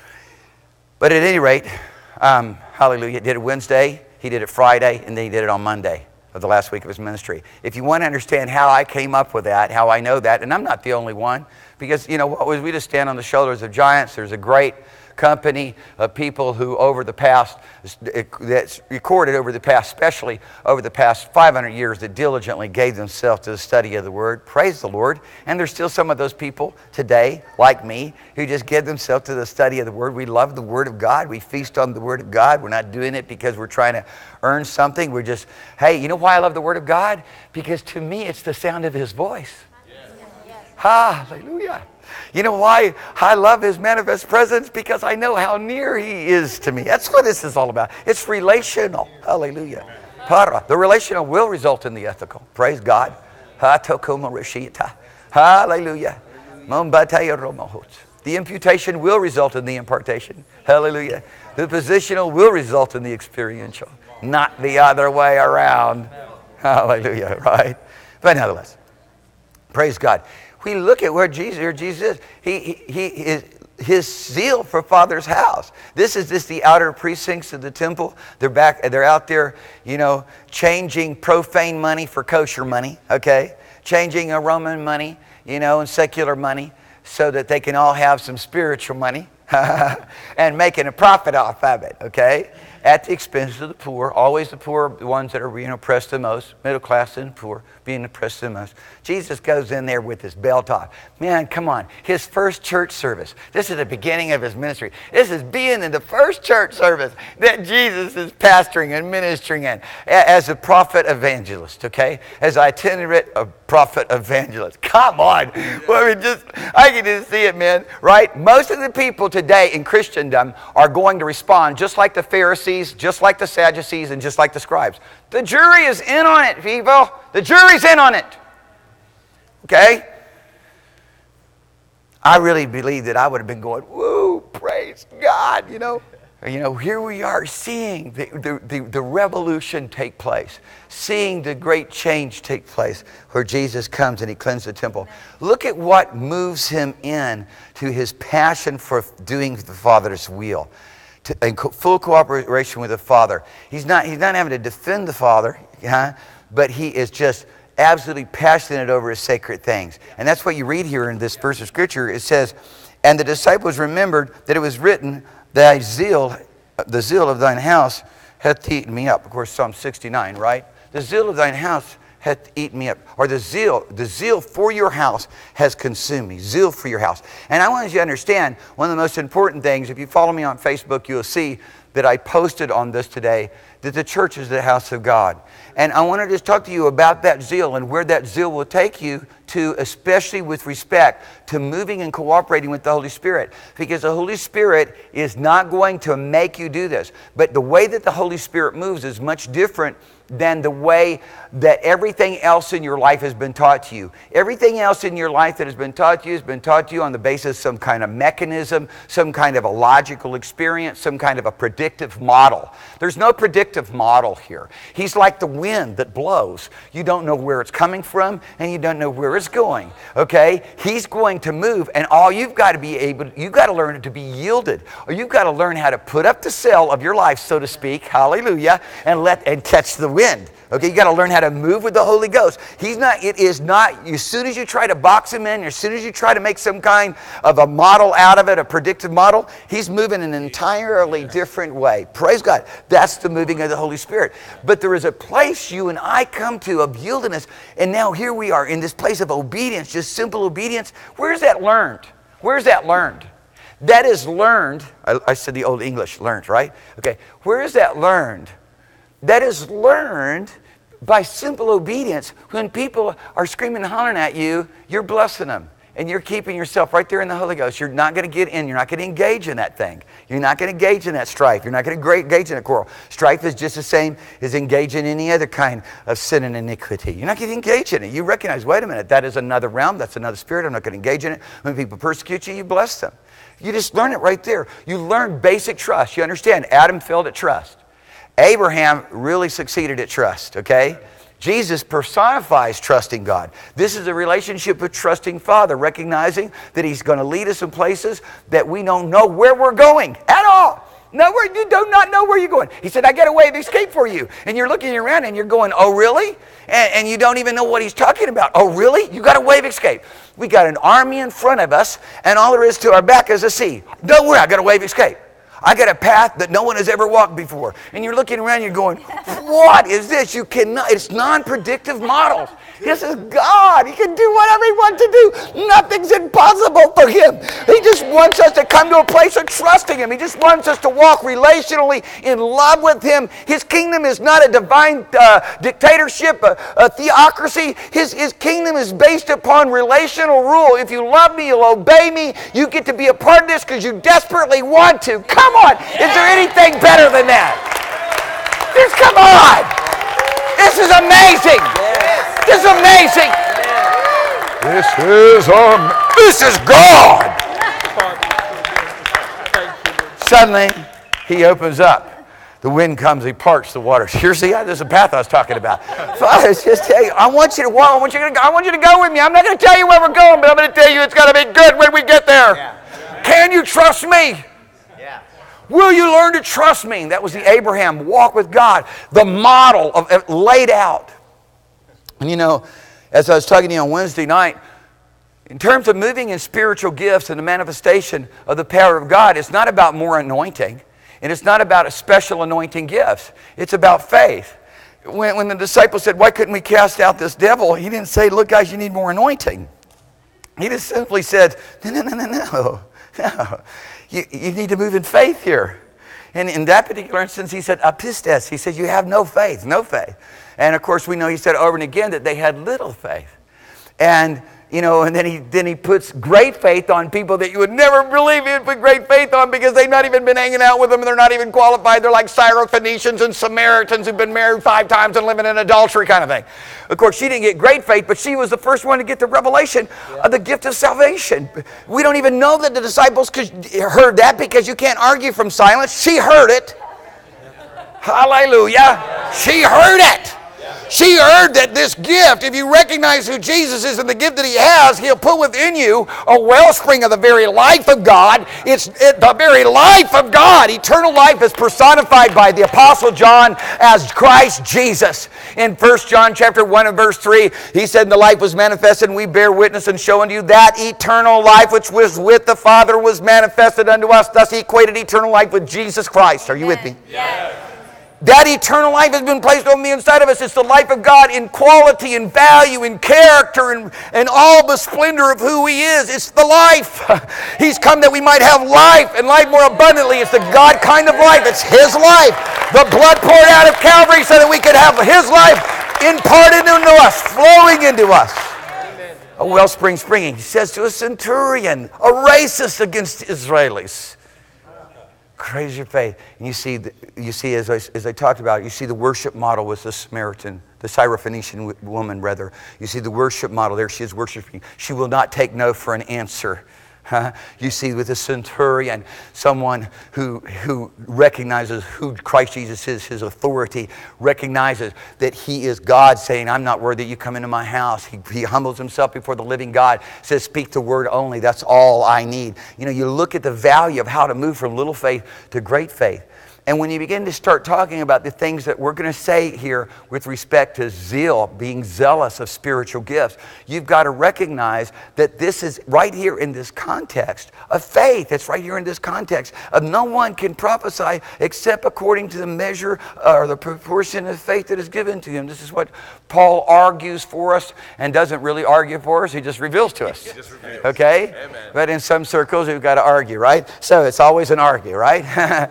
But at any rate, hallelujah, he did it Wednesday, he did it Friday, and then he did it on Monday of the last week of his ministry. If you want to understand how I came up with that, how I know that, and I'm not the only one, because, we just stand on the shoulders of giants. There's a great company of people who over the past, that's recorded over the past, especially over the past 500 years, that diligently gave themselves to the study of the Word. Praise the Lord. And there's still some of those people today, like me, who just give themselves to the study of the Word. We love the Word of God. We feast on the Word of God. We're not doing it because we're trying to earn something. We're just, hey, you know why I love the Word of God? Because to me, it's the sound of His voice. Hallelujah. You know why I love His manifest presence? Because I know how near He is to me. That's what this is all about. It's relational. Hallelujah. The relational will result in the ethical. Praise God. Hallelujah. The imputation will result in the impartation. Hallelujah. The positional will result in the experiential. Not the other way around. Hallelujah. Right? But nonetheless, praise God. We look at where Jesus is. His zeal for Father's house. This is just the outer precincts of the temple. They're out there, changing profane money for kosher money, okay? Changing a Roman money, and secular money so that they can all have some spiritual money and making a profit off of it, okay? At the expense of the poor, always the poor, the ones that are being oppressed the most, middle class and poor, being oppressed the most. Jesus goes in there with his belt off. Man, come on. His first church service. This is the beginning of his ministry. This is being in the first church service that Jesus is pastoring and ministering in as a prophet evangelist, okay? As itinerant prophet evangelist. Come on. Well, I can just see it, man, right? Most of the people today in Christendom are going to respond just like the Pharisees, just like the Sadducees, and just like the scribes. The jury is in on it, people. The jury's in on it. Okay? I really believe that I would have been going, woo, praise God, here we are seeing the revolution take place, seeing the great change take place where Jesus comes and he cleansed the temple. Look at what moves him in to his passion for doing the Father's will. In full cooperation with the Father. He's not having to defend the Father, but he is just absolutely passionate over his sacred things. And that's what you read here in this verse of Scripture. It says, and the disciples remembered that it was written, the zeal of thine house hath eaten me up. Of course, Psalm 69, right? The zeal of thine house hath eaten me up. Or the zeal for your house has consumed me. Zeal for your house. And I want you to understand, one of the most important things, if you follow me on Facebook, you'll see that I posted on this today, that the church is the house of God. And I want to just talk to you about that zeal and where that zeal will take you to, especially with respect to moving and cooperating with the Holy Spirit. Because the Holy Spirit is not going to make you do this. But the way that the Holy Spirit moves is much different than the way that everything else in your life has been taught to you. Everything else in your life that has been taught to you has been taught to you on the basis of some kind of mechanism, some kind of a logical experience, some kind of a predictive model. There's no predictive model here. He's like the wind that blows. You don't know where it's coming from and you don't know where it's going. Okay? He's going to move, and all you've got to be you've got to learn to be yielded, or you've got to learn how to put up the sail of your life, so to speak, hallelujah, and catch the wind. Okay, you got to learn how to move with the Holy Ghost. It is not, as soon as you try to box him in, as soon as you try to make some kind of a model out of it, a predictive model, he's moving in an entirely different way. Praise God. That's the moving of the Holy Spirit. But there is a place you and I come to of yieldedness, and now here we are in this place of obedience, just simple obedience. Where's that learned? Where's that learned? That is learned. I said the old English, learned, right? Okay, where is that learned? That is learned by simple obedience. When people are screaming and hollering at you, you're blessing them. And you're keeping yourself right there in the Holy Ghost. You're not going to get in. You're not going to engage in that thing. You're not going to engage in that strife. You're not going to engage in a quarrel. Strife is just the same as engaging in any other kind of sin and iniquity. You're not going to engage in it. You recognize, wait a minute, that is another realm. That's another spirit. I'm not going to engage in it. When people persecute you, you bless them. You just learn it right there. You learn basic trust. You understand, Adam failed at trust. Abraham really succeeded at trust, okay? Jesus personifies trusting God. This is a relationship with trusting Father, recognizing that He's going to lead us in places that we don't know where we're going at all. Nowhere, you do not know where you're going. He said, I got a way of escape for you. And you're looking around and you're going, oh, really? And you don't even know what He's talking about. Oh, really? You got a way of escape. We got an army in front of us, and all there is to our back is a sea. Don't worry, I got a way of escape. I got a path that no one has ever walked before. And you're looking around and you're going, what is this? You cannot, it's non-predictive models. This is God. He can do whatever He wants to do. Nothing's impossible for Him. He just wants us to come to a place of trusting Him. He just wants us to walk relationally in love with Him. His kingdom is not a divine dictatorship, a theocracy. His kingdom is based upon relational rule. If you love me, you'll obey me. You get to be a part of this because you desperately want to. Come on. Is there anything better than that? Just come on. This is amazing. This is amazing. This is God. Suddenly, He opens up. The wind comes, He parts the waters. Here's the path I was talking about. Father, it's just tell you, I want you to walk. I want you to go with me. I'm not going to tell you where we're going, but I'm going to tell you it's going to be good when we get there. Yeah. Can you trust me? Yeah. Will you learn to trust me? That was the Abraham walk with God, the model of laid out. And you know, as I was talking to you on Wednesday night, in terms of moving in spiritual gifts and the manifestation of the power of God, it's not about more anointing, and it's not about a special anointing gifts. It's about faith. When the disciples said, why couldn't we cast out this devil? He didn't say, look guys, you need more anointing. He just simply said, no. You need to move in faith here. And in that particular instance, he said, apistes. He said, you have no faith, no faith. And of course, we know he said over and again that they had little faith. And, you know, and then he puts great faith on people that you would never believe he'd put great faith on because they've not even been hanging out with them and they're not even qualified. They're like Syrophoenicians and Samaritans who've been married 5 times and living in adultery kind of thing. Of course, she didn't get great faith, but she was the first one to get the revelation of the gift of salvation. We don't even know that the disciples heard that because you can't argue from silence. She heard it. Hallelujah. She heard it. She heard that this gift, if you recognize who Jesus is and the gift that He has, He'll put within you a wellspring of the very life of God. It's the very life of God. Eternal life is personified by the Apostle John as Christ Jesus. In 1 John chapter 1 and verse 3, he said, the life was manifested, and we bear witness and show unto you that eternal life which was with the Father was manifested unto us. Thus He equated eternal life with Jesus Christ. Are you with me? Yes. That eternal life has been placed on the inside of us. It's the life of God in quality and value and character and all the splendor of who He is. It's the life. He's come that we might have life and life more abundantly. It's the God kind of life. It's His life. The blood poured out of Calvary so that we could have His life imparted into us, flowing into us. A wellspring springing. He says to a centurion, a racist against Israelis. Crazy your faith. And you see as I talked about, you see the worship model with the Samaritan, the Syrophoenician woman, rather. You see the worship model there. She is worshiping. She will not take no for an answer. You see with the centurion, someone who recognizes who Christ Jesus is, his authority, recognizes that he is God, saying, I'm not worthy you come into my house. He humbles himself before the living God, says, speak the word only. That's all I need. You know, you look at the value of how to move from little faith to great faith. And when you begin to start talking about the things that we're going to say here with respect to zeal, being zealous of spiritual gifts, you've got to recognize that this is right here in this context of faith. It's right here in this context of no one can prophesy except according to the measure or the proportion of faith that is given to him. This is what Paul argues for us and doesn't really argue for us. He just reveals to us. Okay? Amen. But in some circles, we've got to argue, right? So it's always an argue, right?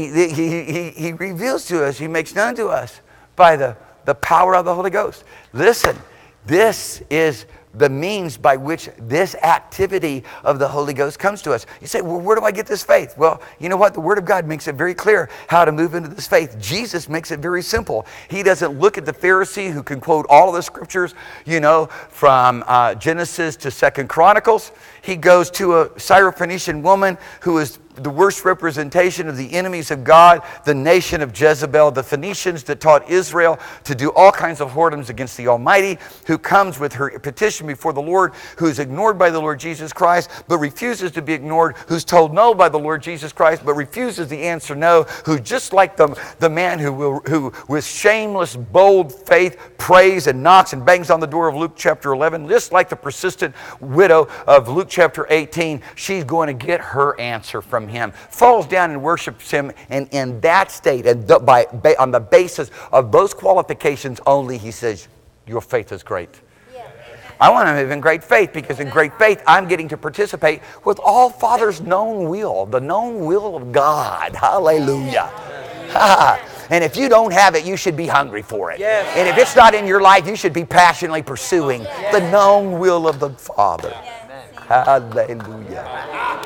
He reveals to us, he makes known to us by the power of the Holy Ghost. Listen, this is the means by which this activity of the Holy Ghost comes to us. You say, well, where do I get this faith? Well, you know what? The Word of God makes it very clear how to move into this faith. Jesus makes it very simple. He doesn't look at the Pharisee who can quote all of the scriptures, you know, from Genesis to 2 Chronicles. He goes to a Syrophoenician woman who is the worst representation of the enemies of God, the nation of Jezebel, the Phoenicians that taught Israel to do all kinds of whoredoms against the Almighty, who comes with her petition before the Lord, who is ignored by the Lord Jesus Christ, but refuses to be ignored, who's told no by the Lord Jesus Christ, but refuses the answer no, who just like the man who with shameless, bold faith prays and knocks and bangs on the door of Luke chapter 11, just like the persistent widow of Luke chapter 18, she's going to get her answer from him, falls down and worships him, and in that state, and on the basis of those qualifications only, he says, your faith is great. Yeah. I want to live in great faith, because in great faith, I'm getting to participate with all Father's known will, the known will of God. Hallelujah. And if you don't have it, you should be hungry for it. Yes. And if it's not in your life, you should be passionately pursuing the known will of the Father. Yes. Hallelujah.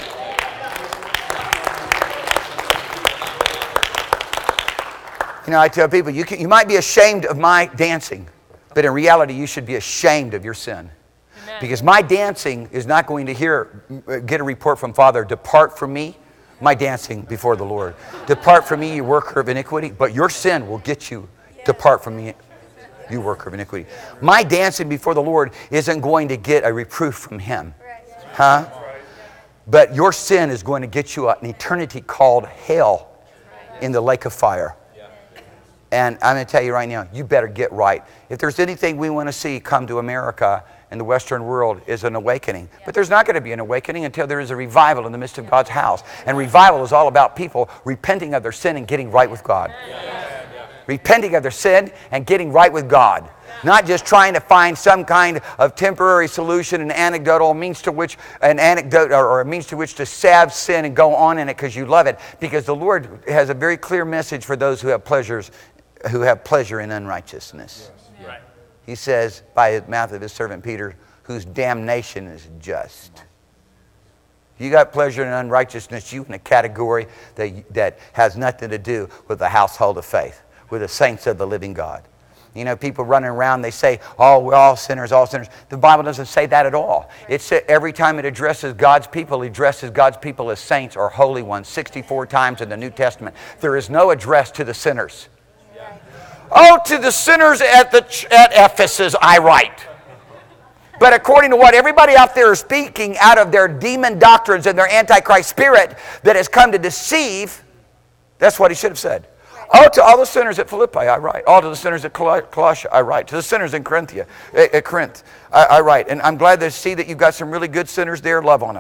You know, I tell people, you might be ashamed of my dancing, but in reality, you should be ashamed of your sin. Amen. Because my dancing is not going to get a report from Father, depart from me, my dancing before the Lord. Depart from me, you worker of iniquity, but your sin will get you, depart from me, you worker of iniquity. My dancing before the Lord isn't going to get a reproof from Him. Huh? But your sin is going to get you an eternity called hell in the lake of fire. And I'm going to tell you right now, you better get right. If there's anything we want to see come to America and the Western world is an awakening. But there's not going to be an awakening until there is a revival in the midst of God's house. And revival is all about people repenting of their sin and getting right with God. Repenting of their sin and getting right with God. Not just trying to find some kind of temporary solution, an anecdotal means to which or a means to which to salve sin and go on in it because you love it. Because the Lord has a very clear message for those who have pleasure in unrighteousness. Yes. Right. He says by the mouth of his servant Peter, whose damnation is just. You got pleasure in unrighteousness, you in a category that has nothing to do with the household of faith, with the saints of the living God. You know, people running around, they say, oh, we're all sinners, all sinners. The Bible doesn't say that at all. It's every time it addresses God's people, it addresses God's people as saints or holy ones, 64 times in the New Testament. There is no address to the sinners. Oh, to the sinners at Ephesus I write. But according to what everybody out there is speaking out of their demon doctrines and their antichrist spirit that has come to deceive, that's what he should have said. Oh, to all the sinners at Philippi I write. Oh, to the sinners at Colossia I write. To the sinners in Corinth I write. And I'm glad to see that you've got some really good sinners there. Love on them.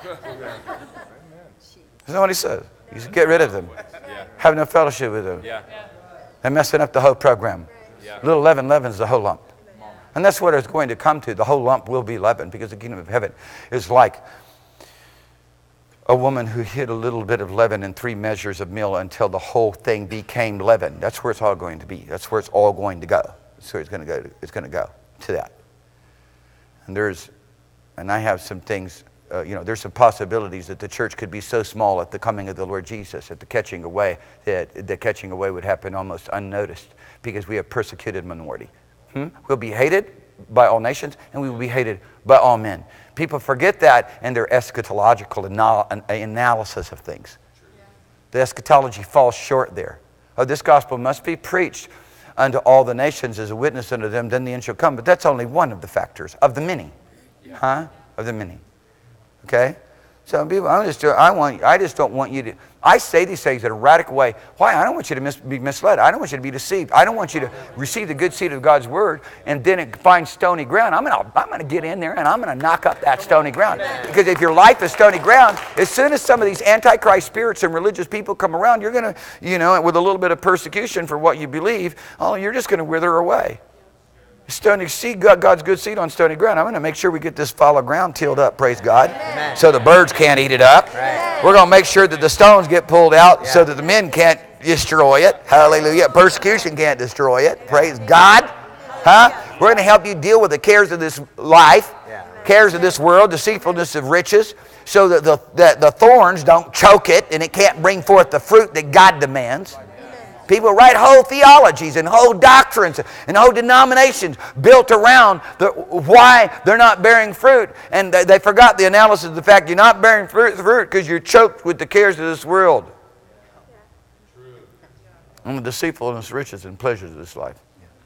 That's what he says. You should get rid of them. Have no fellowship with them. They're messing up the whole program. Little leaven leavens the whole lump. And that's what it's going to come to. The whole lump will be leavened, because the kingdom of heaven is like a woman who hid a little bit of leaven in 3 measures of meal until the whole thing became leaven. That's where it's all going to be. That's where it's all going to go. That's where it's going to go. It's going to go to that. And I have some things, there's some possibilities that the church could be so small at the coming of the Lord Jesus, at the catching away, that the catching away would happen almost unnoticed because we have persecuted minority. We'll be hated by all nations, and we will be hated by all men. People forget that in their eschatological analysis of things. The eschatology falls short there. Oh, this gospel must be preached unto all the nations as a witness unto them, then the end shall come. But that's only one of the factors, of the many. Of the many. Okay? So people, I just don't want you to, I say these things in a radical way. Why? I don't want you to be misled. I don't want you to be deceived. I don't want you to receive the good seed of God's word and then it finds stony ground. I'm going to get in there and I'm going to knock up that stony ground. Because if your life is stony ground, as soon as some of these antichrist spirits and religious people come around, you're going to, with a little bit of persecution for what you believe, you're just going to wither away. Stony seed, God's good seed on stony ground. I'm going to make sure we get this fallow ground tilled up, praise God, so the birds can't eat it up. We're going to make sure that the stones get pulled out so that the men can't destroy it. Hallelujah. Persecution can't destroy it. Praise God. We're going to help you deal with the cares of this life, cares of this world, deceitfulness of riches, so that the thorns don't choke it and it can't bring forth the fruit that God demands. People write whole theologies and whole doctrines and whole denominations built around why they're not bearing fruit. And they forgot the analysis of the fact you're not bearing fruit because you're choked with the cares of this world. And the deceitfulness, riches, and pleasures of this life.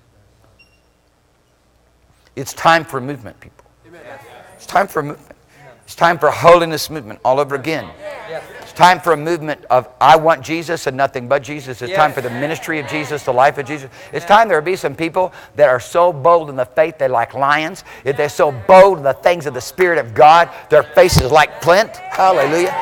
It's time for movement, people. It's time for movement. It's time for holiness movement all over again. It's time for a movement of I want Jesus and nothing but Jesus. It's time for the ministry of Jesus, the life of Jesus. It's time there will be some people that are so bold in the faith they're like lions. If they're so bold in the things of the Spirit of God, their faces like flint. Hallelujah.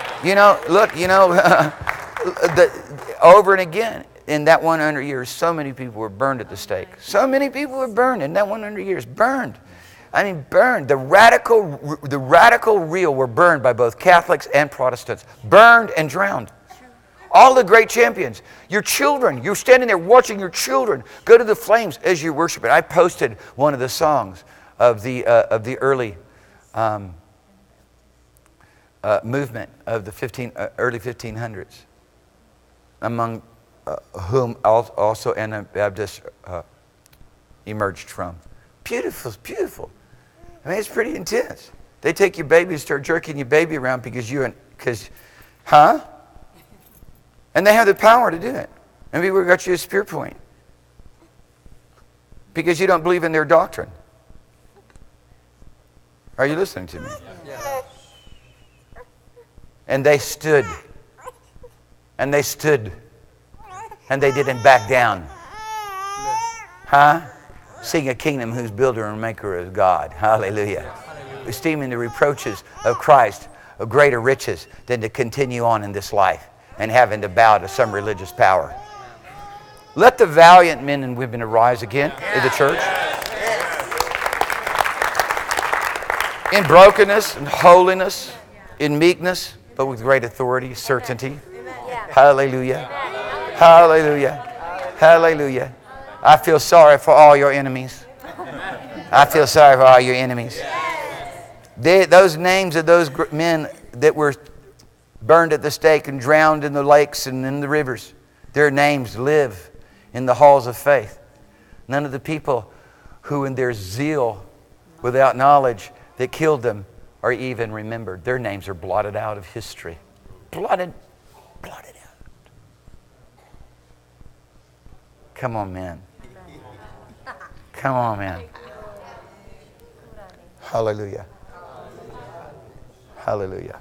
Over and again, in that 100 years, so many people were burned at the stake. So many people were burned in that 100 years. Burned. I mean, burned. The radical real were burned by both Catholics and Protestants. Burned and drowned. All the great champions. Your children. You're standing there watching your children go to the flames as you worship it. I posted one of the songs of the early movement of the early 1500s, among whom also Anabaptists emerged from. Beautiful, beautiful. I mean, it's pretty intense. They take your baby and start jerking your baby around and they have the power to do it. And people got you a spear point because you don't believe in their doctrine. Are you listening to me? And they stood. And they stood. And they didn't back down. Seeing a kingdom whose builder and maker is God. Hallelujah. Esteeming the reproaches of Christ of greater riches than to continue on in this life and having to bow to some religious power. Let the valiant men and women arise again in the church. In brokenness and holiness, in meekness, but with great authority, certainty. Hallelujah. Hallelujah. Hallelujah. I feel sorry for all your enemies. I feel sorry for all your enemies. Those names of those men that were burned at the stake and drowned in the lakes and in the rivers, their names live in the halls of faith. None of the people who in their zeal without knowledge that killed them are even remembered. Their names are blotted out of history. Blotted out. Come on, man. Come on, man. Hallelujah. Hallelujah.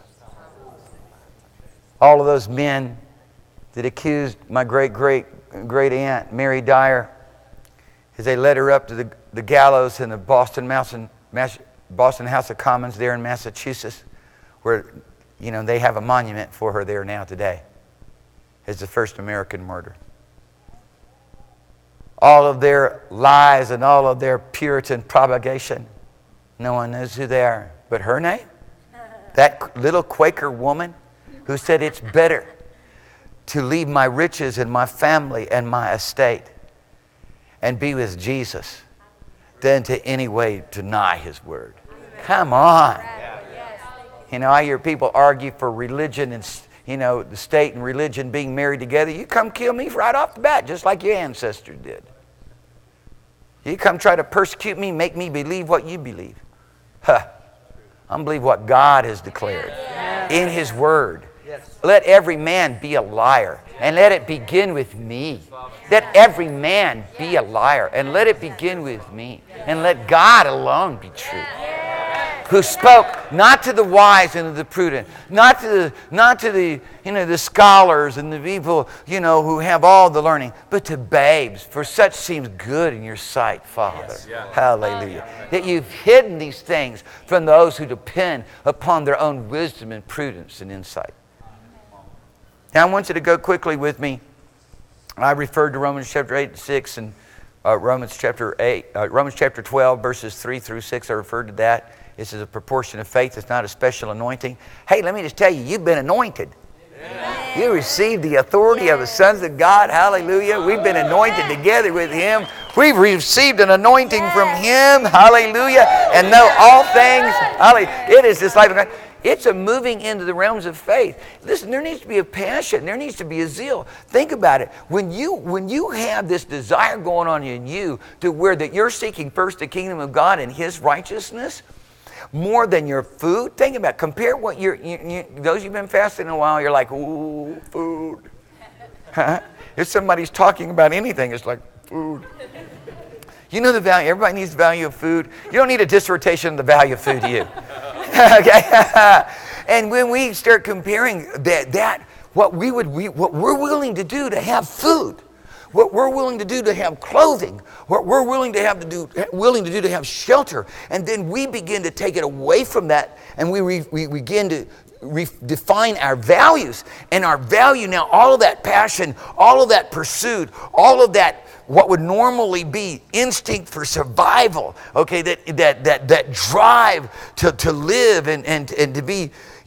All of those men that accused my great aunt, Mary Dyer, as they led her up to the gallows in the Boston House of Commons there in Massachusetts, where, they have a monument for her there now today as the first American martyr. All of their lies and all of their Puritan propagation, no one knows who they are. But her name? That little Quaker woman who said it's better to leave my riches and my family and my estate and be with Jesus than to any way deny his word. Come on. You know, I hear people argue for religion and, you know, the state and religion being married together. You come kill me right off the bat, just like your ancestors did. You come try to persecute me, make me believe what you believe. Huh. I believe what God has declared in his word. Let every man be a liar, and let it begin with me. Let every man be a liar, and let it begin with me. And let God alone be true. Who spoke not to the wise and to the prudent, not to the the scholars and the people who have all the learning, but to babes. For such seems good in your sight, Father. Hallelujah. That you've hidden these things from those who depend upon their own wisdom and prudence and insight. Now I want you to go quickly with me. I referred to Romans chapter 8 and 6 and Romans chapter 12 verses 3 through 6. I referred to that. This is a proportion of faith. It's not a special anointing. Hey, let me just tell you, you've been anointed. Amen. You received the authority of the sons of God. Hallelujah. We've been anointed together with him. We've received an anointing from him. Hallelujah. And know all things. Hallelujah. It is this life of God. It's a moving into the realms of faith. Listen, there needs to be a passion. There needs to be a zeal. Think about it. When you have this desire going on in you to where that you're seeking first the kingdom of God and his righteousness, more than your food. Think about it. Compare what those who've been fasting a while, you're like, ooh, food. If somebody's talking about anything, it's like food. You know the value. Everybody needs the value of food. You don't need a dissertation on the value of food, do you? Okay. And when we start comparing what we're willing to do to have food, what we're willing to do to have clothing, what we're willing to do to have shelter, and then we begin to take it away from that, and we begin to define our values, and our value now, all of that passion, all of that pursuit, all of that what would normally be instinct for survival, okay, that drive to live and to be,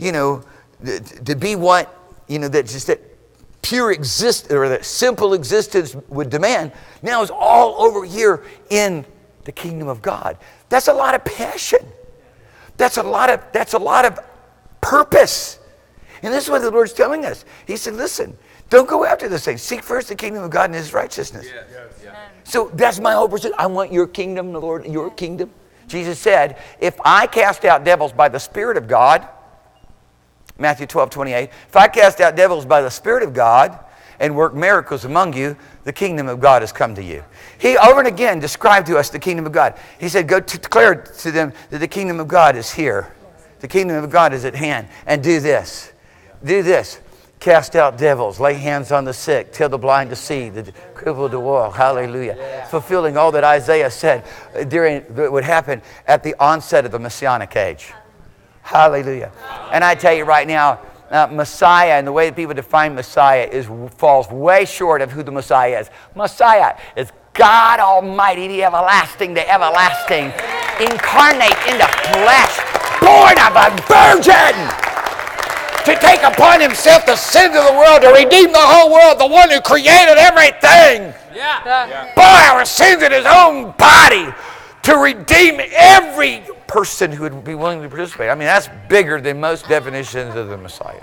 to be what, that just that pure existence or that simple existence would demand, now is all over here in the kingdom of God. That's a lot of passion. That's a lot of purpose. And this is what the Lord's telling us. He said, listen, don't go after this thing. Seek first the kingdom of God and his righteousness. Yeah. So that's my whole pursuit. I want your kingdom, the Lord, your kingdom. Jesus said, if I cast out devils by the Spirit of God, Matthew 12:28, if I cast out devils by the Spirit of God and work miracles among you, the kingdom of God has come to you. He over and again described to us the kingdom of God. He said, go declare to them that the kingdom of God is here. The kingdom of God is at hand. And do this. Do this. Cast out devils, lay hands on the sick, tell the blind to see, the crippled to walk. Hallelujah. Yeah. Fulfilling all that Isaiah said that would happen at the onset of the Messianic age. Hallelujah. And I tell you right now, Messiah and the way that people define Messiah falls way short of who the Messiah is. Messiah is God Almighty, the everlasting to everlasting, incarnate into flesh, born of a virgin, to take upon himself the sins of the world, to redeem the whole world, the one who created everything. By our sins in his own body, to redeem every person who would be willing to participate. I mean, that's bigger than most definitions of the Messiah.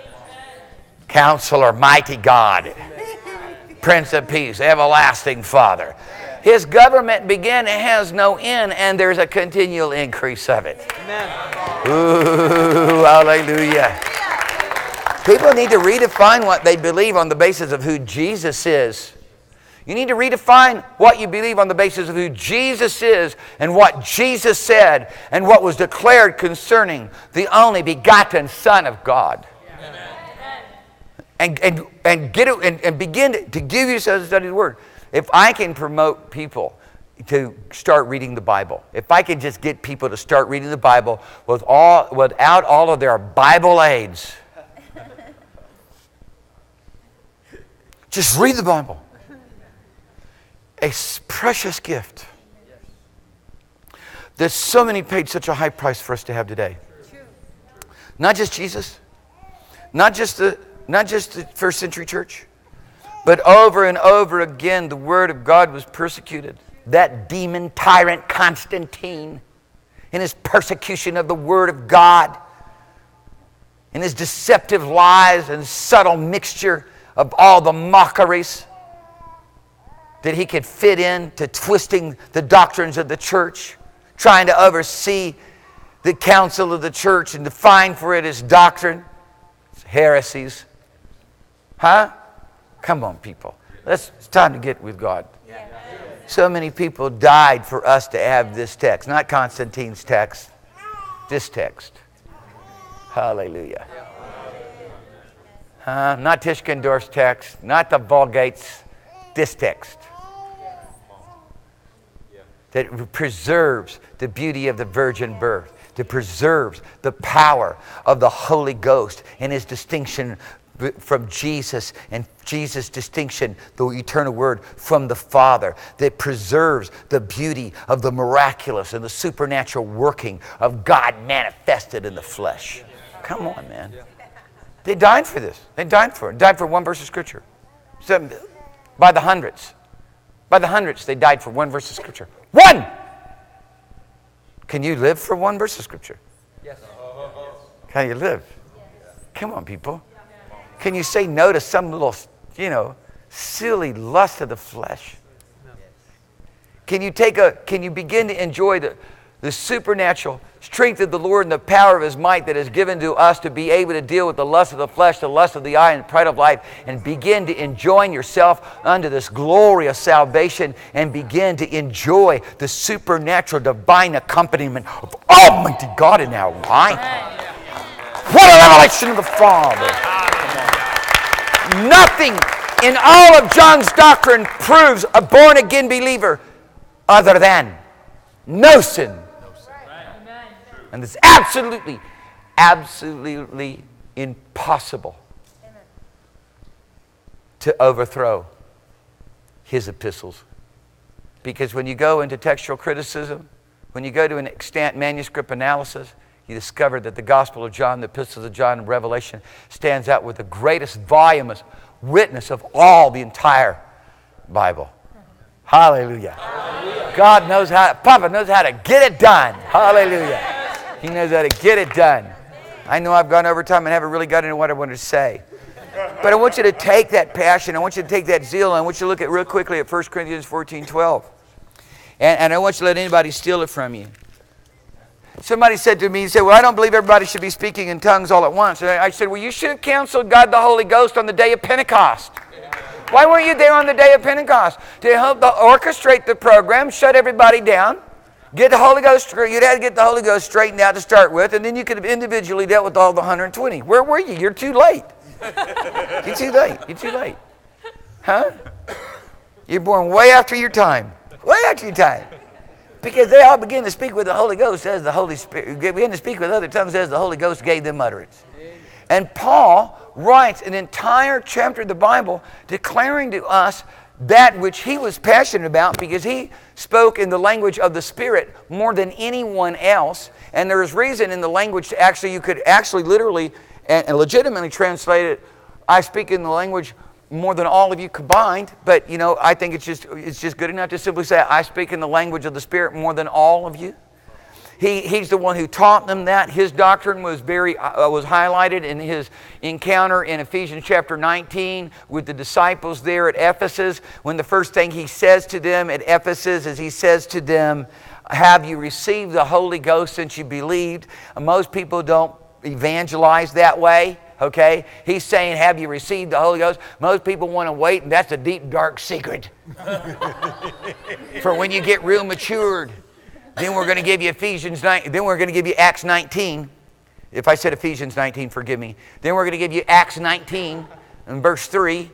Counselor, mighty God, Prince of Peace, everlasting Father. His government began and has no end, and there's a continual increase of it. Amen. Ooh, hallelujah. People need to redefine what they believe on the basis of who Jesus is. You need to redefine what you believe on the basis of who Jesus is and what Jesus said and what was declared concerning the only begotten Son of God. Amen. And begin to give yourself a study of the Word. If I can promote people to start reading the Bible, if I can just get people to start reading the Bible without all of their Bible aids, just read the Bible. A precious gift that so many paid such a high price for us to have today. Not just Jesus, not just the first century church, but over and over again the Word of God was persecuted. that demon tyrant Constantine in his persecution of the Word of God, in his deceptive lies and subtle mixture of all the mockeries that he could fit in to twisting the doctrines of the church, trying to oversee the council of the church and define for it his doctrine, his heresies. Huh? Come on, people. It's time to get with God. So many people died for us to have this text. Not Constantine's text. This text. Hallelujah. Not Tischendorf's text. Not the Vulgate's. This text. That preserves the beauty of the virgin birth. That preserves the power of the Holy Ghost and His distinction from Jesus, and Jesus' distinction, the eternal Word, from the Father, that preserves the beauty of the miraculous and the supernatural working of God manifested in the flesh. Come on, man. They died for this. They died for it. Died for one verse of Scripture. So, by the hundreds. By the hundreds, they died for one verse of Scripture. One! Can you live for one verse of Scripture? Yes. Can you live? Come on, people. Can you say no to some little, silly lust of the flesh? Can you begin to enjoy the supernatural strength of the Lord and the power of His might that is given to us to be able to deal with the lust of the flesh, the lust of the eye, and the pride of life, and begin to enjoin yourself unto this glorious salvation, and begin to enjoy the supernatural divine accompaniment of Almighty God in our life? What a revelation of the Father! Nothing in all of John's doctrine proves a born-again believer other than no sin. And it's absolutely, absolutely impossible to overthrow his epistles. Because when you go into textual criticism, when you go to an extant manuscript analysis, you discover that the Gospel of John, the Epistles of John, and Revelation stands out with the greatest voluminous witness of all the entire Bible. Hallelujah. Hallelujah. God knows Papa knows how to get it done. Hallelujah. He knows how to get it done. I know I've gone over time and haven't really got into what I wanted to say. But I want you to take that passion, I want you to take that zeal, and I want you to look at real quickly at 1 Corinthians 14:12. And I don't want you to let anybody steal it from you. Somebody said to me, he said, well, I don't believe everybody should be speaking in tongues all at once. And I said, well, you should have counseled God the Holy Ghost on the day of Pentecost. Why weren't you there on the day of Pentecost? To help orchestrate the program, shut everybody down, get the Holy Ghost, you'd have to get the Holy Ghost straightened out to start with, and then you could have individually dealt with all the 120. Where were you? You're too late. You're too late. You're too late. Huh? You're born way after your time. Way after your time. Because they all begin to speak with the Holy Ghost as the Holy Spirit. Begin to speak with other tongues as the Holy Ghost gave them utterance. And Paul writes an entire chapter of the Bible declaring to us that which he was passionate about, because he spoke in the language of the Spirit more than anyone else. And there is reason in the language to actually, you could actually literally and legitimately translate it, I speak in the language more than all of you combined, but I think it's just good enough to simply say, I speak in the language of the Spirit more than all of you. He's the one who taught them that. His doctrine was was highlighted in his encounter in Ephesians chapter 19 with the disciples there at Ephesus, when the first thing he says to them at Ephesus is he says to them, have you received the Holy Ghost since you believed? Most people don't evangelize that way. Okay? He's saying, have you received the Holy Ghost? Most people want to wait, and that's a deep, dark secret. For when you get real matured, then we're going to give you then we're going to give you Acts 19. If I said Ephesians 19, forgive me. Then we're going to give you Acts 19 and verse 3.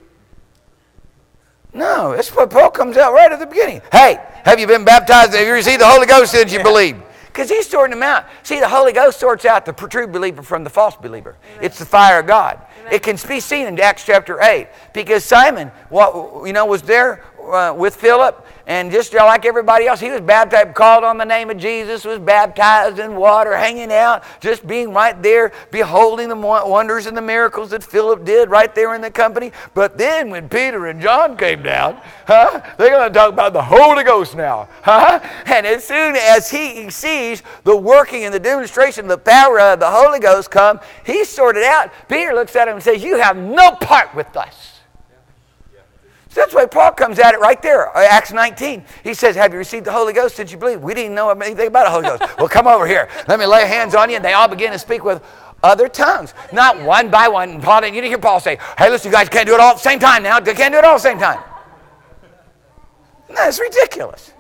No, that's what Paul comes out right at the beginning. Hey, have you been baptized? Have you received the Holy Ghost since you believed? Because he's sorting them out. See, the Holy Ghost sorts out the true believer from the false believer. Amen. It's the fire of God. Amen. It can be seen in Acts chapter 8. Because Simon was there with Philip, and just like everybody else, he was baptized, called on the name of Jesus, was baptized in water, hanging out, just being right there, beholding the wonders and the miracles that Philip did right there in the company. But then when Peter and John came down, they're going to talk about the Holy Ghost now. And as soon as he sees the working and the demonstration of the power of the Holy Ghost come, he sorted out. Peter looks at him and says, you have no part with us. So that's why Paul comes at it right there, Acts 19. He says, have you received the Holy Ghost since you believe? We didn't know anything about the Holy Ghost. Well, come over here. Let me lay hands on you. And they all begin to speak with other tongues. Not one by one. And Paul, you didn't hear Paul say, hey, listen, you guys can't do it all at the same time now. You can't do it all at the same time. No, it's ridiculous.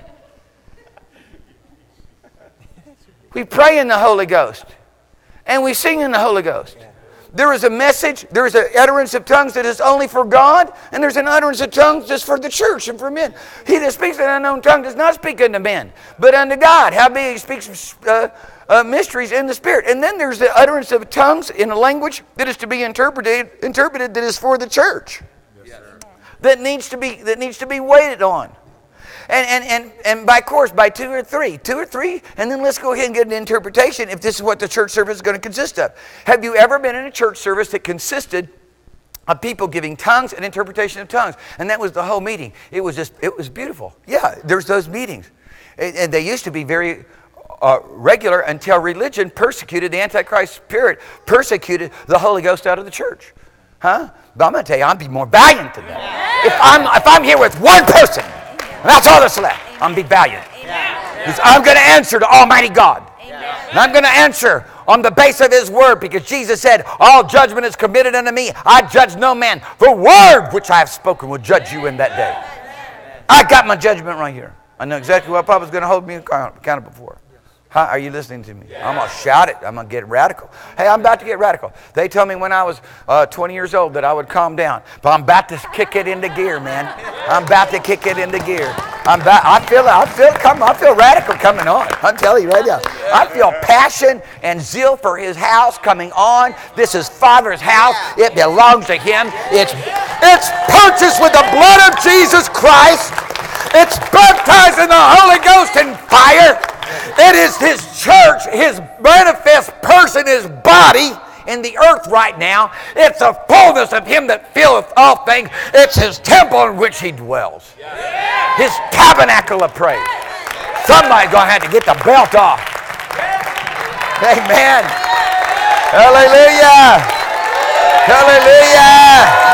We pray in the Holy Ghost. And we sing in the Holy Ghost. There is a message, there is an utterance of tongues that is only for God, and there's an utterance of tongues just for the church and for men. He that speaks an unknown tongue does not speak unto men, but unto God. Howbeit he speaks mysteries in the Spirit. And then there's the utterance of tongues in a language that is to be interpreted that is for the church. Yes, that needs to be waited on. And by course, by two or three, and then let's go ahead and get an interpretation if this is what the church service is going to consist of. Have you ever been in a church service that consisted of people giving tongues and interpretation of tongues? And that was the whole meeting. It was beautiful. Yeah, there's those meetings. And they used to be very regular until religion persecuted the Antichrist spirit, persecuted the Holy Ghost out of the church. But I'm going to tell you, I'll be more valiant than that. If I'm here with one person, and that's all that's left, I'm going to be valiant. Because I'm going to answer to Almighty God. And I'm going to answer on the base of His word, because Jesus said, all judgment is committed unto me. I judge no man. The word which I have spoken will judge you in that day. I got my judgment right here. I know exactly what Papa's going to hold me accountable for. Are you listening to me? I'm going to shout it. I'm going to get radical. Hey, I'm about to get radical. They told me when I was 20 years old that I would calm down. But I'm about to kick it into gear, man. I'm about to kick it into gear. I feel radical coming on. I'm telling you right now. I feel passion and zeal for His house coming on. This is Father's house. It belongs to Him. It's purchased with the blood of Jesus Christ. It's baptized in the Holy Ghost and fire. It is His church, His manifest person, His body in the earth right now. It's the fullness of Him that filleth all things. It's His temple in which He dwells. His tabernacle of praise. Somebody's going to have to get the belt off. Amen. Hallelujah. Hallelujah.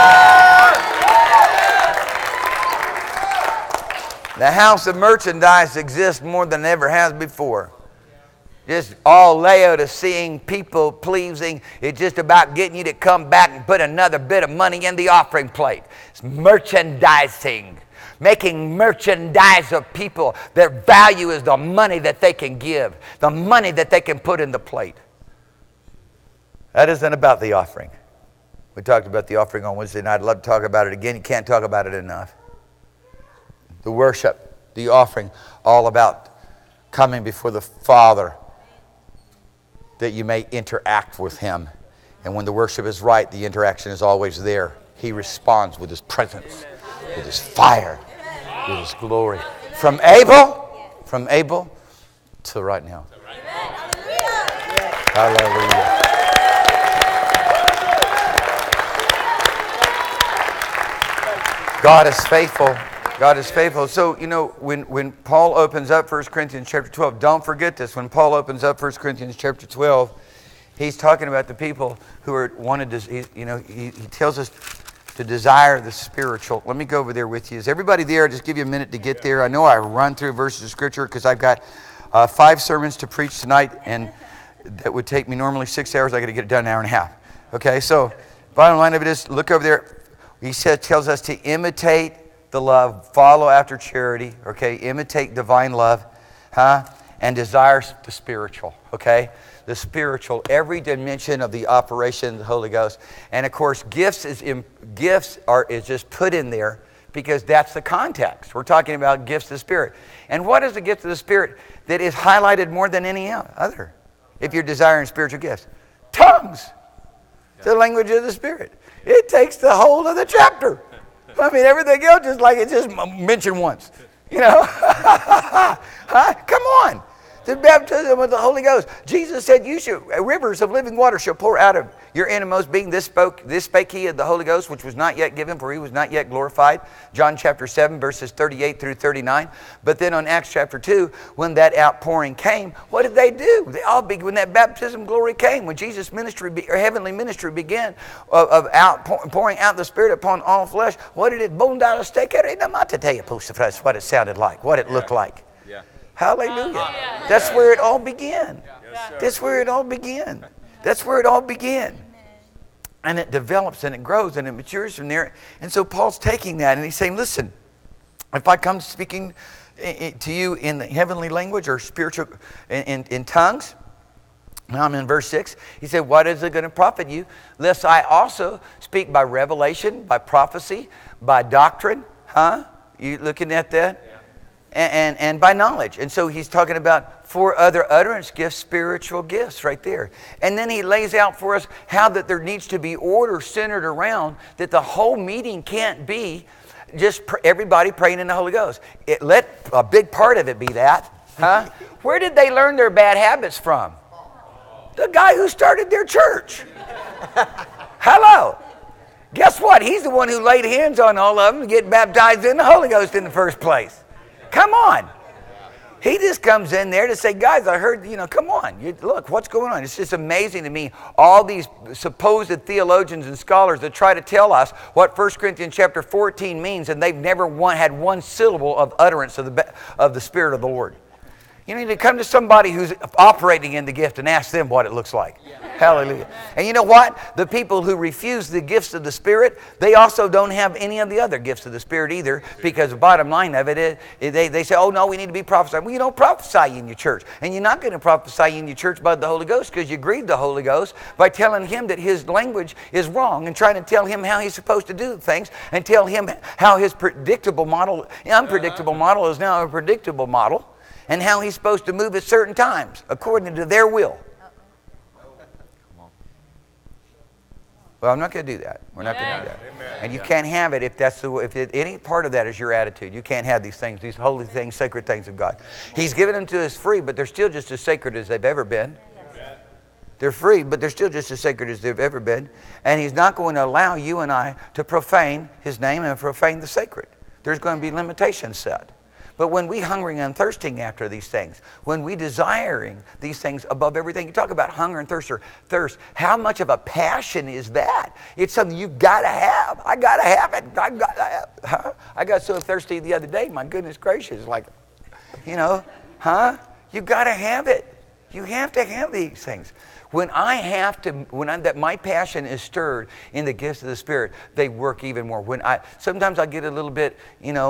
The house of merchandise exists more than it ever has before. Just all Laodicean, people pleasing. It's just about getting you to come back and put another bit of money in the offering plate. It's merchandising. Making merchandise of people. Their value is the money that they can give. The money that they can put in the plate. That isn't about the offering. We talked about the offering on Wednesday night. I'd love to talk about it again. You can't talk about it enough. The worship, the offering, all about coming before the Father that you may interact with Him. And when the worship is right, the interaction is always there. He responds with His presence, with His fire, with His glory. From Abel to right now. Hallelujah. God is faithful. God is faithful. So, when Paul opens up 1 Corinthians chapter 12, don't forget this. When Paul opens up 1 Corinthians chapter 12, he's talking about the people who are wanted to, he tells us to desire the spiritual. Let me go over there with you. Is everybody there? I'll just give you a minute to get there. I know I run through verses of Scripture because I've got 5 sermons to preach tonight, and that would take me normally 6 hours. I got to get it done in an hour and a half. Okay, so bottom line of it is, look over there. He tells us to imitate the love, follow after charity, okay? Imitate divine love, and desire the spiritual, okay? The spiritual, every dimension of the operation of the Holy Ghost. And of course, gifts is just put in there because that's the context. We're talking about gifts of the Spirit. And what is the gift of the Spirit that is highlighted more than any other? If you're desiring spiritual gifts. Tongues. The language of the Spirit. It takes the whole of the chapter. I mean, everything else is like it's just mentioned once. You know? Huh? Come on. The baptism of the Holy Ghost. Jesus said, rivers of living water shall pour out of your innermost being. This spake he of the Holy Ghost, which was not yet given, for he was not yet glorified. John chapter 7, verses 38 through 39. But then on Acts chapter 2, when that outpouring came, what did they do? When that baptism glory came, when Jesus' ministry, or heavenly ministry began of pouring out the Spirit upon all flesh, what did it? That's what it sounded like, what it looked like. Hallelujah. That's where it all began. That's where it all began. That's where it all began. And it develops and it grows and it matures from there. And so Paul's taking that and he's saying, listen, if I come speaking to you in the heavenly language or spiritual, in tongues, now I'm in verse 6. He said, what is it going to profit you? Lest I also speak by revelation, by prophecy, by doctrine. Huh? You looking at that? And by knowledge. And so he's talking about 4 other utterance gifts, spiritual gifts right there. And then he lays out for us how that there needs to be order centered around that the whole meeting can't be just everybody praying in the Holy Ghost. Let a big part of it be that. Huh? Where did they learn their bad habits from? The guy who started their church. Hello. Guess what? He's the one who laid hands on all of them to get baptized in the Holy Ghost in the first place. Come on. He just comes in there to say, guys, I heard, come on. Look, what's going on? It's just amazing to me, all these supposed theologians and scholars that try to tell us what 1 Corinthians chapter 14 means, and they've never had one syllable of utterance of the Spirit of the Lord. You need to come to somebody who's operating in the gift and ask them what it looks like. Hallelujah. And you know what? The people who refuse the gifts of the Spirit, they also don't have any of the other gifts of the Spirit either, because the bottom line of it is, they say, oh no, we need to be prophesying. Well, you don't prophesy in your church. And you're not going to prophesy in your church by the Holy Ghost because you grieve the Holy Ghost by telling him that his language is wrong and trying to tell him how he's supposed to do things and tell him how his unpredictable model is now a predictable model. And how he's supposed to move at certain times, according to their will. Well, I'm not going to do that. We're not going to do that. And you can't have it if any part of that is your attitude. You can't have these things, these holy things, sacred things of God. He's given them to us free, but they're still just as sacred as they've ever been. They're free, but they're still just as sacred as they've ever been. And he's not going to allow you and I to profane his name and profane the sacred. There's going to be limitations set. But when we hungering and thirsting after these things, when we desiring these things above everything, you talk about hunger and thirst. How much of a passion is that? It's something you've got to have. I got to have it. I got so thirsty the other day, my goodness gracious, like, you got to have it. You have to have these things. When my passion is stirred in the gifts of the Spirit, they work even more. Sometimes I get a little bit,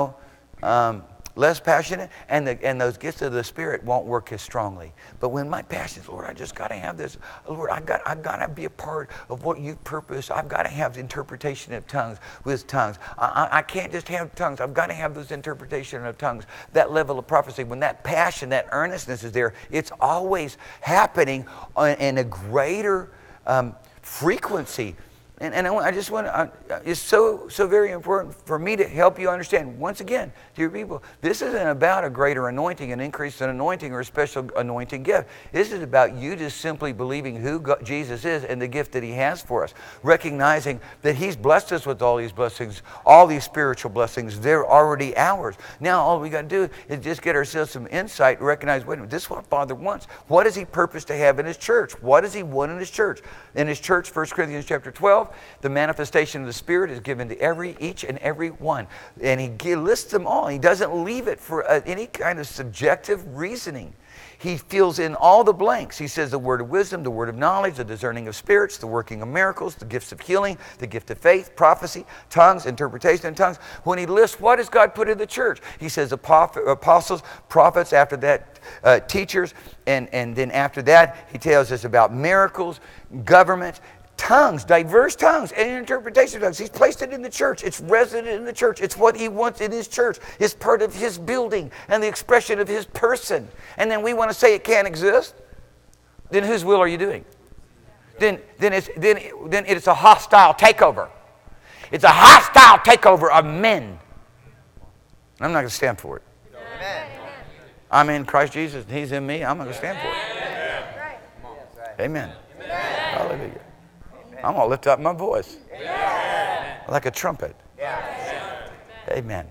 less passionate, and those gifts of the Spirit won't work as strongly. But when my passion is, Lord, I just got to have this. Lord, I got to be a part of what you purpose. I've got to have the interpretation of tongues with tongues. I can't just have tongues. I've got to have those interpretation of tongues. That level of prophecy, when that passion, that earnestness is there, it's always happening in a greater frequency. And I just want to, it's so very important for me to help you understand, once again, dear people, this isn't about a greater anointing, an increase in anointing, or a special anointing gift. This is about you just simply believing who Jesus is and the gift that he has for us. Recognizing that he's blessed us with all these blessings, all these spiritual blessings. They're already ours. Now all we got to do is just get ourselves some insight and recognize, wait a minute, this is what Father wants. What does he purpose to have in his church? What does he want in his church? In his church, 1 Corinthians chapter 12, the manifestation of the Spirit is given to each and every one. And he lists them all. He doesn't leave it for any kind of subjective reasoning. He fills in all the blanks. He says the word of wisdom, the word of knowledge, the discerning of spirits, the working of miracles, the gifts of healing, the gift of faith, prophecy, tongues, interpretation of tongues. When he lists what has God put in the church, he says apostles, prophets, after that teachers, and then after that he tells us about miracles, government, tongues, diverse tongues, and interpretation of tongues. He's placed it in the church. It's resident in the church. It's what he wants in his church. It's part of his building and the expression of his person. And then we want to say it can't exist? Then whose will are you doing? Then it's a hostile takeover. It's a hostile takeover of men. I'm not going to stand for it. I'm in Christ Jesus, and He's in me. I'm going to stand for it. Amen. Hallelujah. I'm going to lift up my voice like a trumpet. Amen.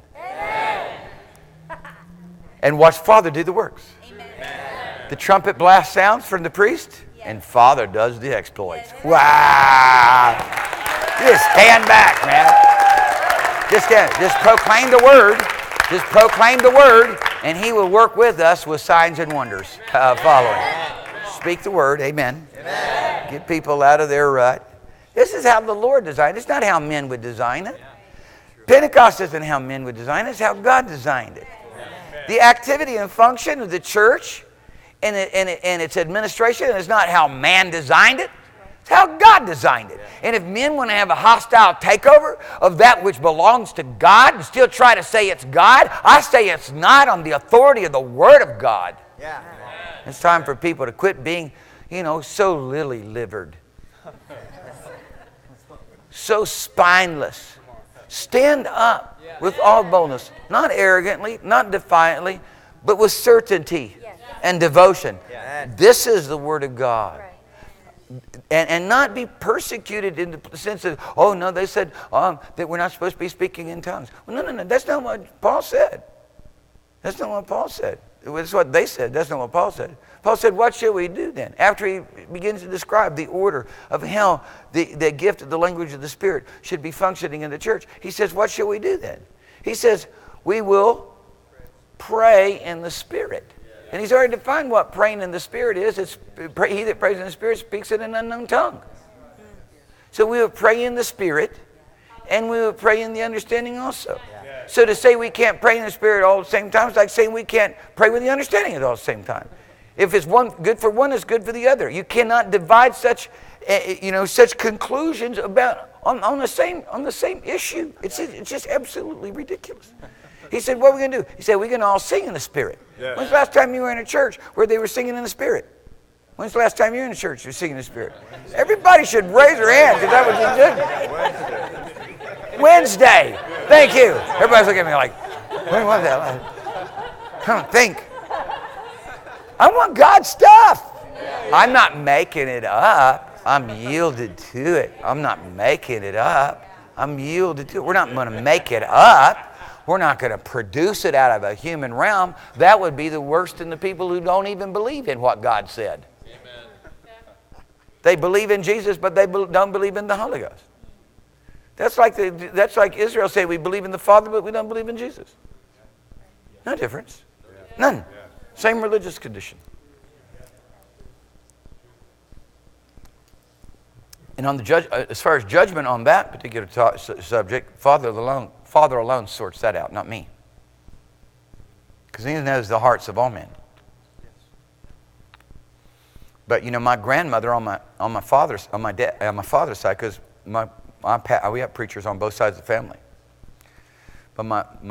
And watch Father do the works. The trumpet blast sounds from the priest, and Father does the exploits. Wow! Just stand back, man. Just proclaim the word. Just proclaim the word, and He will work with us with signs and wonders following. Speak the word. Amen. Get people out of their rut. This is how the Lord designed it. It's not how men would design it. Pentecost isn't how men would design it. It's how God designed it. The activity and function of the church and its administration is not how man designed it. It's how God designed it. And if men want to have a hostile takeover of that which belongs to God and still try to say it's God, I say it's not on the authority of the Word of God. Yeah. It's time for people to quit being, so lily-livered. So spineless. Stand up with all boldness. Not arrogantly, not defiantly, but with certainty and devotion. This is the Word of God. And not be persecuted in the sense of, oh no, they said that we're not supposed to be speaking in tongues. Well, no. That's not what Paul said. That's not what Paul said. That's what they said. That's not what Paul said. Paul said, what shall we do then? After he begins to describe the order of how the gift of the language of the Spirit should be functioning in the church, he says, what shall we do then? He says, we will pray in the Spirit. And he's already defined what praying in the Spirit is. It's he that prays in the Spirit speaks in an unknown tongue. So we will pray in the Spirit, and we will pray in the understanding also. So to say we can't pray in the Spirit all at the same time is like saying we can't pray with the understanding at all at the same time. If it's one good for one, it's good for the other. You cannot divide such conclusions about on the same issue. It's just absolutely ridiculous. He said, what are we going to do? He said, we're going to all sing in the Spirit. Yeah. When's the last time you were in a church where they were singing in the Spirit? When's the last time you were in a church you were singing in the Spirit? Everybody should raise their hand because that was Wednesday. Thank you. Everybody's looking at me like, when was that? Think. I want God's stuff. I'm not making it up. I'm yielded to it. I'm not making it up. I'm yielded to it. We're not going to make it up. We're not going to produce it out of a human realm. That would be the worst in the people who don't even believe in what God said. Amen. They believe in Jesus, but they don't believe in the Holy Ghost. That's like Israel saying we believe in the Father, but we don't believe in Jesus. No difference. None. Same religious condition. And on the as far as judgment on that particular subject, Father alone sorts that out, not me. Because He knows the hearts of all men. But my grandmother on my father's side, because we have preachers on both sides of the family. But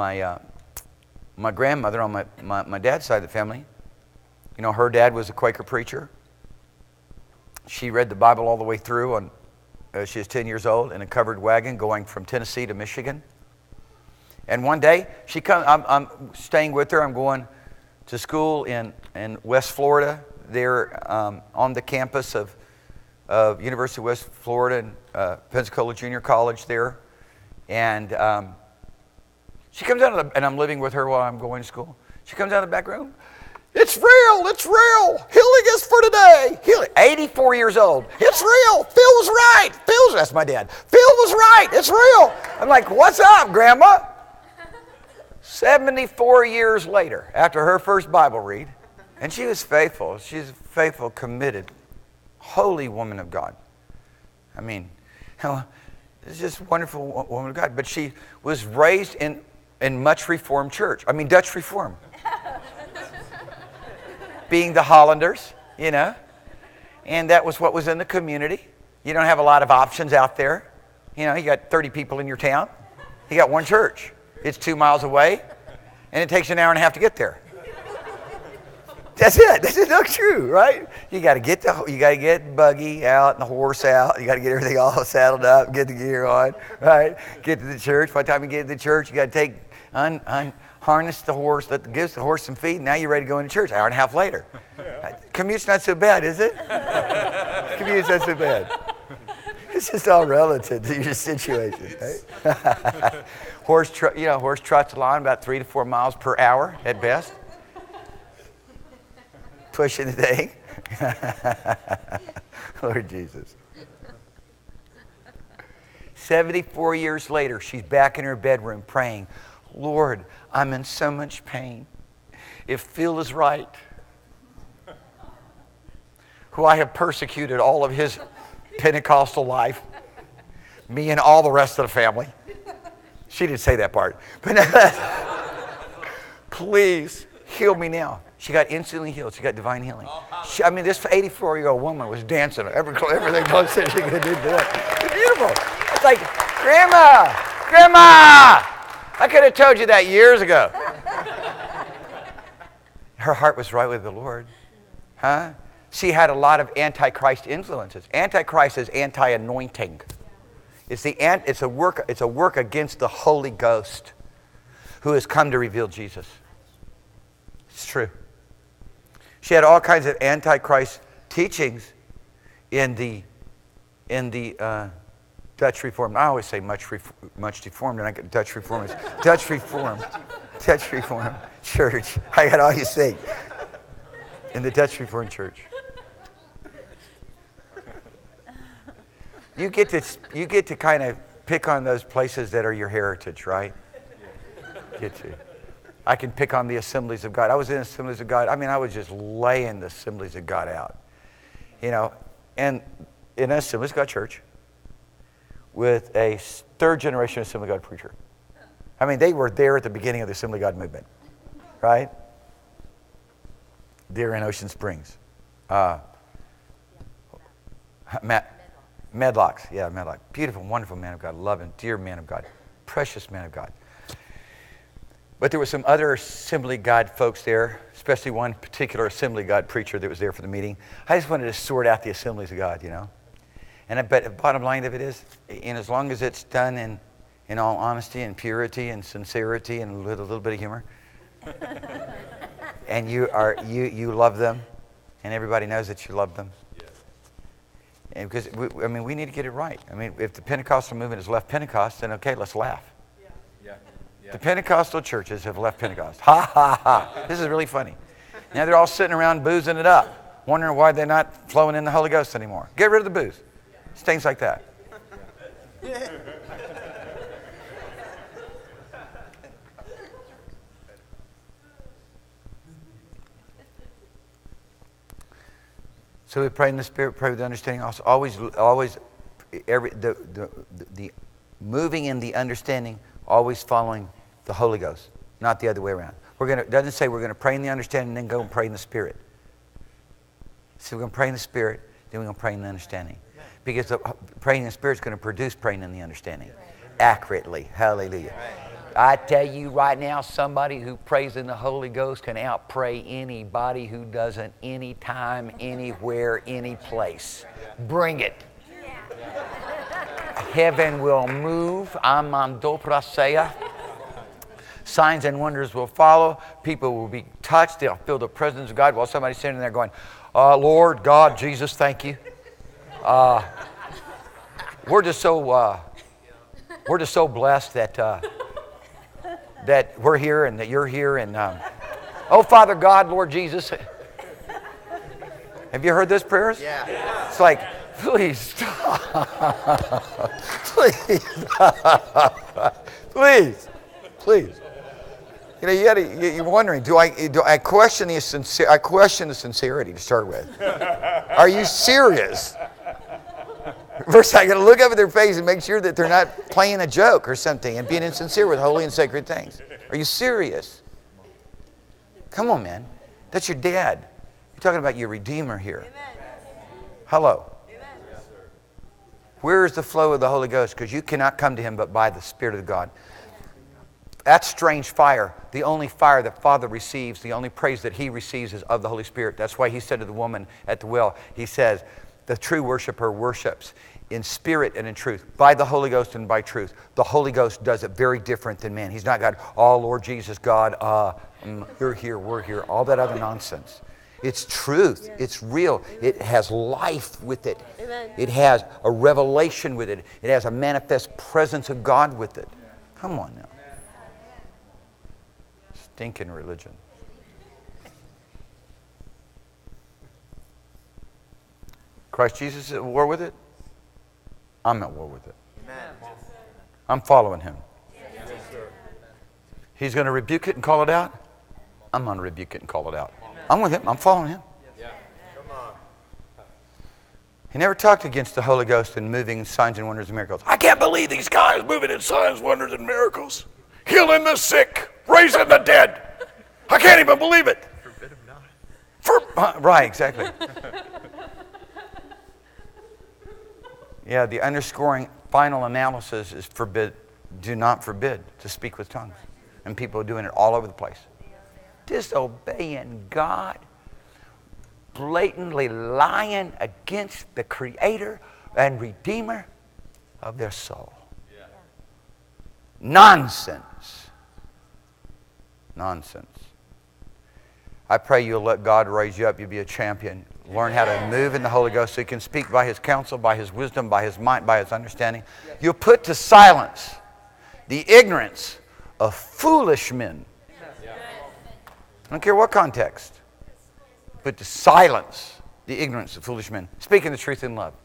my grandmother on my dad's side of the family, her dad was a Quaker preacher. She read the Bible all the way through she was 10 years old in a covered wagon going from Tennessee to Michigan. And one day, I'm staying with her. I'm going to school in West Florida. They're on the campus of University of West Florida and Pensacola Junior College there. And she comes out and I'm living with her while I'm going to school. She comes out of the back room. It's real. Healing is for today. Healing. 84 years old. It's real. Phil was right. That's my dad. Phil was right. It's real. I'm like, what's up, Grandma? 74 years later, after her first Bible read, and she was faithful. She's a faithful, committed, holy woman of God. I mean, it's just a wonderful woman of God. But she was raised in much Reformed church. I mean, Dutch Reform. Being the Hollanders, and that was what was in the community. You don't have a lot of options out there. You got 30 people in your town. You got one church. It's 2 miles away, and it takes an hour and a half to get there. That's it. That's it. That's true, right? You got to get buggy out and the horse out. You got to get everything all saddled up, get the gear on, right? Get to the church. By the time you get to the church, you got to harness the horse, gives the horse some feed. Now you're ready to go into church. Hour and a half later. Commute's not so bad, is it? Commute's not so bad. It's just all relative to your situation, right? Horse trots along about 3 to 4 miles per hour at best. Pushing the thing. Lord Jesus. 74 years later, she's back in her bedroom praying, Lord, I'm in so much pain. If Phil is right, who I have persecuted all of his Pentecostal life, me and all the rest of the family. She didn't say that part. But please heal me now. She got instantly healed. She got divine healing. This 84-year-old woman was dancing. Everything close that she could do. It's beautiful. It's like, Grandma! I could have told you that years ago. Her heart was right with the Lord. Huh? She had a lot of Antichrist influences. Antichrist is anti-anointing. It's a work against the Holy Ghost who has come to reveal Jesus. It's true. She had all kinds of Antichrist teachings in the Dutch Reformed. I always say much deformed, and I get Dutch Reformed. Dutch Reformed Church. I got all you say. In the Dutch Reformed Church. You get to kind of pick on those places that are your heritage, right? Get to. I can pick on the Assemblies of God. I was in Assemblies of God. I was just laying the Assemblies of God out. And in an Assemblies of God church with a third generation Assembly of God preacher. They were there at the beginning of the Assembly of God movement, right? There in Ocean Springs. Medlocks. Yeah, Medlock. Beautiful, wonderful man of God. Love him. Dear man of God. Precious man of God. But there were some other Assembly of God folks there, especially one particular Assembly of God preacher that was there for the meeting. I just wanted to sort out the Assemblies of God, And I bet the bottom line of it is, as long as it's done in all honesty and purity and sincerity and with a little bit of humor, and you love them, and everybody knows that you love them. And because we need to get it right. If the Pentecostal movement has left Pentecost, then okay, let's laugh. Yeah. The Pentecostal churches have left Pentecost. Ha ha ha! This is really funny. Now they're all sitting around boozing it up, wondering why they're not flowing in the Holy Ghost anymore. Get rid of the booze. It's things like that. So we pray in the Spirit, pray with understanding. Also, always, the moving in the understanding, always following the Holy Ghost, not the other way around. It doesn't say we're going to pray in the understanding and then go and pray in the Spirit. So we're going to pray in the Spirit, then we're going to pray in the understanding. Because praying in the Spirit is going to produce praying in the understanding accurately. Hallelujah. I tell you right now, somebody who prays in the Holy Ghost can out-pray anybody who doesn't, anytime, anywhere, any place. Bring it. Heaven will move. Amando praseya. Signs and wonders will follow. People will be touched. They'll feel the presence of God while somebody's sitting there going, Lord, God, Jesus, thank you. We're just so blessed that we're here and that you're here. And oh, Father God, Lord Jesus. Have you heard those prayers? Yeah. It's like, please stop. Please stop. Please. You're wondering, do I question the sincerity to start with. Are you serious? First, I got to look up at their face and make sure that they're not playing a joke or something and being insincere with holy and sacred things. Are you serious? Come on, man. That's your dad. You're talking about your Redeemer here. Amen. Hello. Amen. Where is the flow of the Holy Ghost? Because you cannot come to Him but by the Spirit of God. That strange fire, the only fire that Father receives, the only praise that he receives is of the Holy Spirit. That's why he said to the woman at the well, he says, the true worshiper worships in spirit and in truth, by the Holy Ghost and by truth. The Holy Ghost does it very different than man. He's not God, oh, Lord Jesus, God, you're here, we're here, all that other nonsense. It's truth. It's real. It has life with it. Amen. It has a revelation with it. It has a manifest presence of God with it. Come on now. Stinking religion. Christ Jesus is at war with it. I'm at war with it. I'm following him. He's going to rebuke it and call it out. I'm going to rebuke it and call it out. I'm with him. I'm following him. He never talked against the Holy Ghost and moving signs and wonders and miracles. I can't believe these guys moving in signs, wonders, and miracles. Healing the sick, raising the dead. I can't even believe it. Forbid him not. Right, exactly. Yeah, the underscoring final analysis is forbid. Do not forbid to speak with tongues. And people are doing it all over the place. Disobeying God. Blatantly lying against the Creator and Redeemer of their soul. Yeah. Nonsense. Nonsense. I pray you'll let God raise you up. You'll be a champion. Learn how to move in the Holy Ghost so you can speak by His counsel, by His wisdom, by His might, by His understanding. You'll put to silence the ignorance of foolish men. I don't care what context. But to silence the ignorance of foolish men. Speaking the truth in love.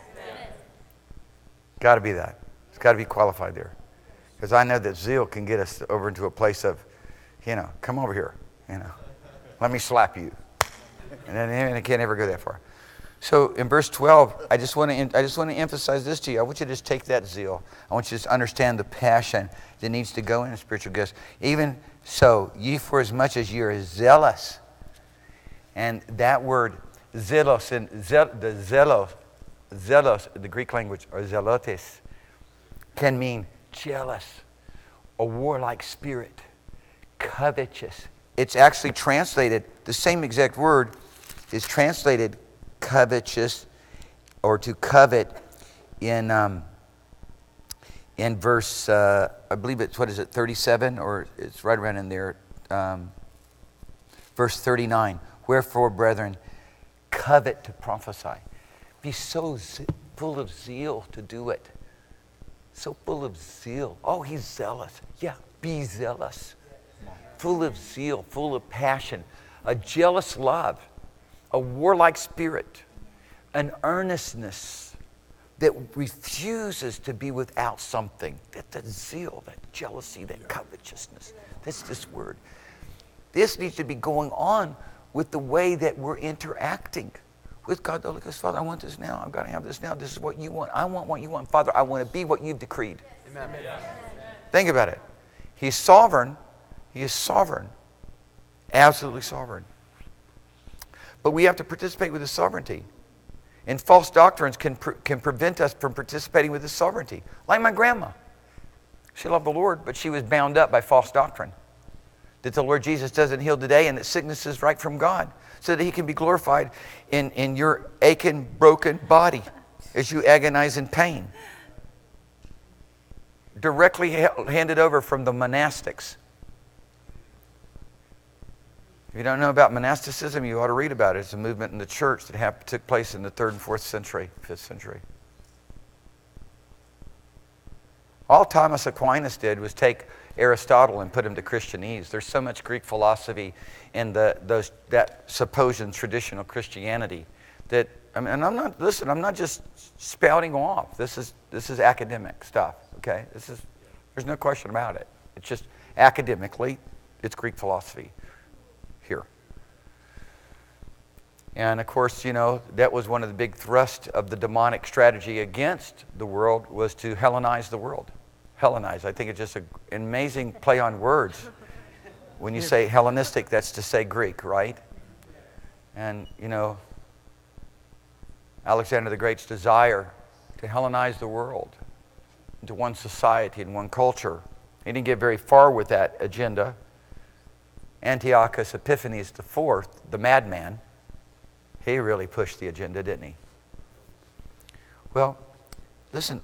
Got to be that. It's got to be qualified there. Because I know that zeal can get us over into a place of, come over here. Let me slap you. And then it can't ever go that far. So in verse 12, I just want to emphasize this to you. I want you to just take that zeal. I want you to just understand the passion that needs to go in a spiritual gifts. Even so, ye for as much as ye are zealous. And that word zealous, in zelos, the Greek language, or zelotes, can mean jealous, a warlike spirit, covetous. It's actually translated, the same exact word is translated covetous or to covet in verse, I believe it's, 37? Or it's right around in there. Verse 39. Wherefore, brethren, covet to prophesy. Be so full of zeal to do it. So full of zeal. Oh, he's zealous. Yeah, be zealous. Full of zeal, full of passion. A jealous love. A warlike spirit. An earnestness that refuses to be without something. That zeal, that jealousy, that covetousness. That's this word. This needs to be going on with the way that we're interacting with God the Holy Ghost. Father, I want this now. I've got to have this now. This is what you want. I want what you want. Father, I want to be what you've decreed. Amen. Think about it. He's sovereign. He is sovereign. Absolutely sovereign. But we have to participate with His sovereignty. And false doctrines can prevent us from participating with His sovereignty. Like my grandma. She loved the Lord, but she was bound up by false doctrine. That the Lord Jesus doesn't heal today and that sickness is right from God. So that He can be glorified in your aching, broken body as you agonize in pain. Directly handed over from the monastics. If you don't know about monasticism, you ought to read about it. It's a movement in the church that took place in the 3rd and 4th century, 5th century. All Thomas Aquinas did was take Aristotle and put him to Christianese. There's so much Greek philosophy in that supposed traditional Christianity that, and I'm not just spouting off. This is academic stuff, okay? There's no question about it. It's just academically, it's Greek philosophy here. And of course, that was one of the big thrusts of the demonic strategy against the world, was to Hellenize the world. Hellenize. I think it's just an amazing play on words. When you say Hellenistic, that's to say Greek, right? And, Alexander the Great's desire to Hellenize the world into one society and one culture He didn't get very far with that agenda. Antiochus Epiphanes IV, the madman, he really pushed the agenda, didn't he? Well, listen,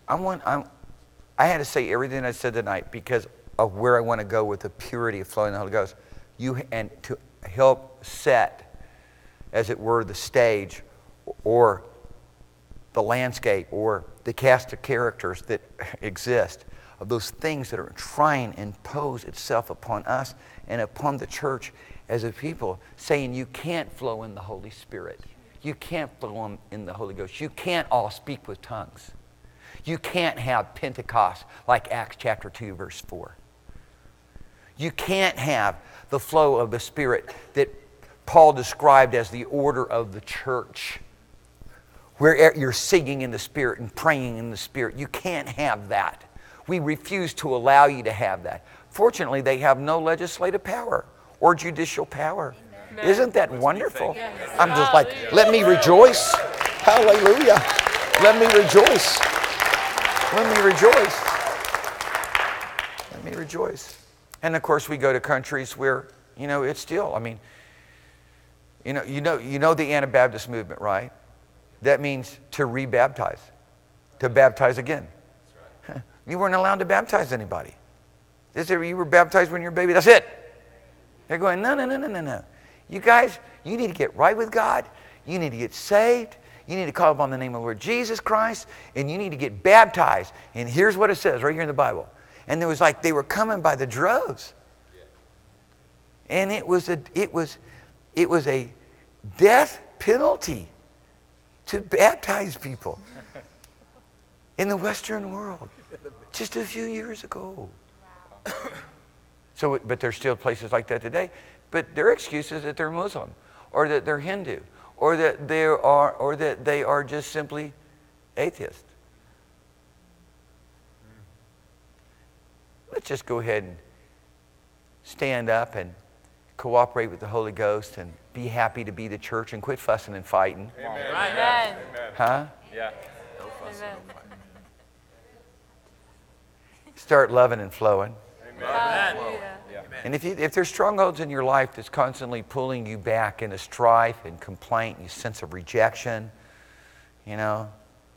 I had to say everything I said tonight because of where I want to go with the purity of flowing in the Holy Ghost. And to help set, as it were, the stage or the landscape or the cast of characters that exist of those things that are trying to impose itself upon us and upon the church as a people, saying you can't flow in the Holy Spirit. You can't flow in the Holy Ghost. You can't all speak with tongues. You can't have Pentecost like Acts chapter 2, verse 4. You can't have the flow of the Spirit that Paul described as the order of the church, where you're singing in the Spirit and praying in the Spirit. You can't have that. We refuse to allow you to have that. Fortunately, they have no legislative power or judicial power. Amen. Isn't that wonderful? Yes. I'm just like, let me rejoice. Hallelujah. Let me rejoice. Let me rejoice. Let me rejoice. And of course, we go to countries where, it's still, you know the Anabaptist movement, right? That means to rebaptize, to baptize again. Right. You weren't allowed to baptize anybody. You were baptized when you were a baby. That's it. They're going, no. You guys, you need to get right with God. You need to get saved. You need to call upon the name of the Lord Jesus Christ. And you need to get baptized. And here's what it says right here in the Bible. And there was like they were coming by the droves. And it was a death penalty to baptize people in the Western world just a few years ago. But there's still places like that today. But their excuse is that they're Muslim, or that they're Hindu, or that they are just simply atheist. Let's just go ahead and stand up and cooperate with the Holy Ghost and be happy to be the church and quit fussing and fighting. Amen. Amen. Huh? Yeah. No fussing, no fighting. Start loving and flowing. Amen. And if there's strongholds in your life that's constantly pulling you back into strife and complaint, and you sense of rejection, then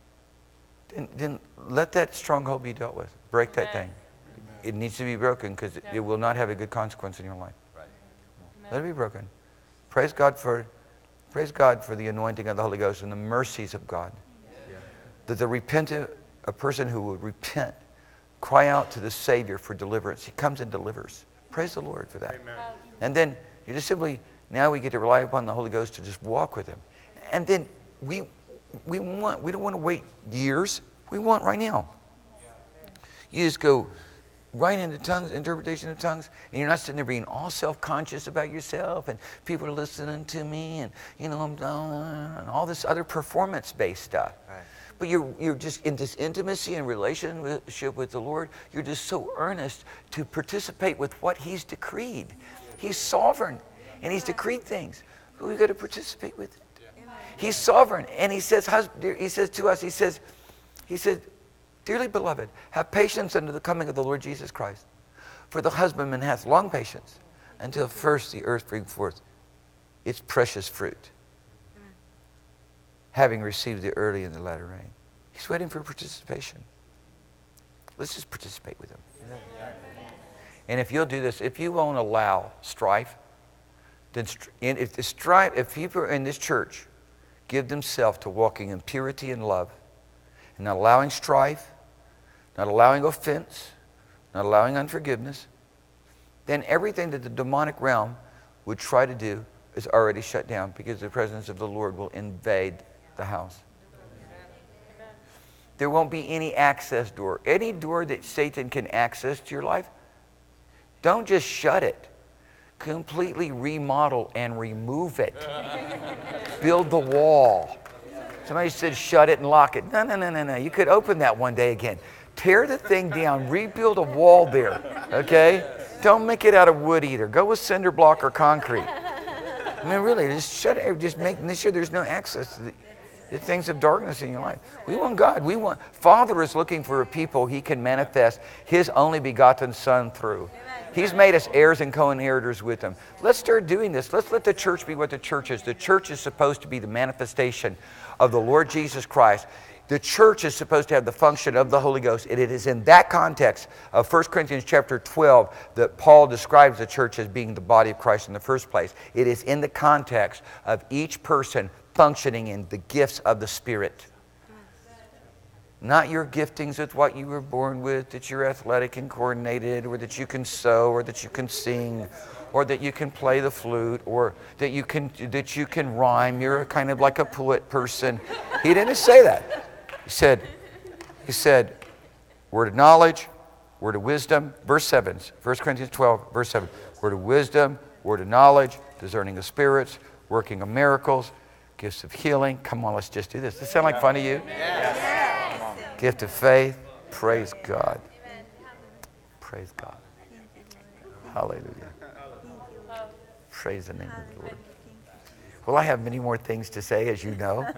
let that stronghold be dealt with. Break that thing. It needs to be broken because it will not have a good consequence in your life. Right. Let it be broken. Praise God for the anointing of the Holy Ghost and the mercies of God. That a person who will repent, cry out to the Savior for deliverance. He comes and delivers. Praise the Lord for that. Amen. And then you just simply, now we get to rely upon the Holy Ghost to just walk with Him. And then we don't want to wait years. We want right now. You just go right into tongues, interpretation of tongues, and you're not sitting there being all self-conscious about yourself, and people are listening to me, and I'm and all this other performance-based stuff. Right. But you're just in this intimacy and relationship with the Lord. You're just so earnest to participate with what He's decreed. He's sovereign, and He's decreed things. But we've got to participate with it. He's sovereign, and He says to us, He says, dearly beloved, have patience unto the coming of the Lord Jesus Christ. For the husbandman hath long patience until first the earth bring forth its precious fruit, having received the early and the latter rain. He's waiting for participation. Let's just participate with Him. And if you'll do this, if you won't allow strife, then if people in this church give themselves to walking in purity and love, and not allowing strife, not allowing offense, not allowing unforgiveness, then everything that the demonic realm would try to do is already shut down, because the presence of the Lord will invade the house. There won't be any access door. Any door that Satan can access to your life, don't just shut it. Completely remodel and remove it. Build the wall. Somebody said shut it and lock it. No. You could open that one day again. Tear the thing down. Rebuild a wall there. Okay? Don't make it out of wood either. Go with cinder block or concrete. Really, just shut it. Just make sure there's no access to The things of darkness in your life. We want God. Father is looking for a people He can manifest His only begotten Son through. He's made us heirs and co-inheritors with Him. Let's start doing this. Let's let the church be what the church is. The church is supposed to be the manifestation of the Lord Jesus Christ. The church is supposed to have the function of the Holy Ghost. And it is in that context of 1 Corinthians chapter 12 that Paul describes the church as being the body of Christ in the first place. It is in the context of each person functioning in the gifts of the Spirit. Not your giftings with what you were born with, that you're athletic and coordinated, or that you can sew, or that you can sing, or that you can play the flute, or that you can rhyme. You're kind of like a poet person. He didn't say that. He said, word of knowledge, word of wisdom. Verse 7, 1 Corinthians 12, verse 7. Word of wisdom, word of knowledge, discerning of spirits, working of miracles, gifts of healing. Come on, let's just do this. Does this sound like fun to you? Yes. Gift of faith. Praise God. Praise God. Hallelujah. Praise the name of the Lord. Well, I have many more things to say, as you know.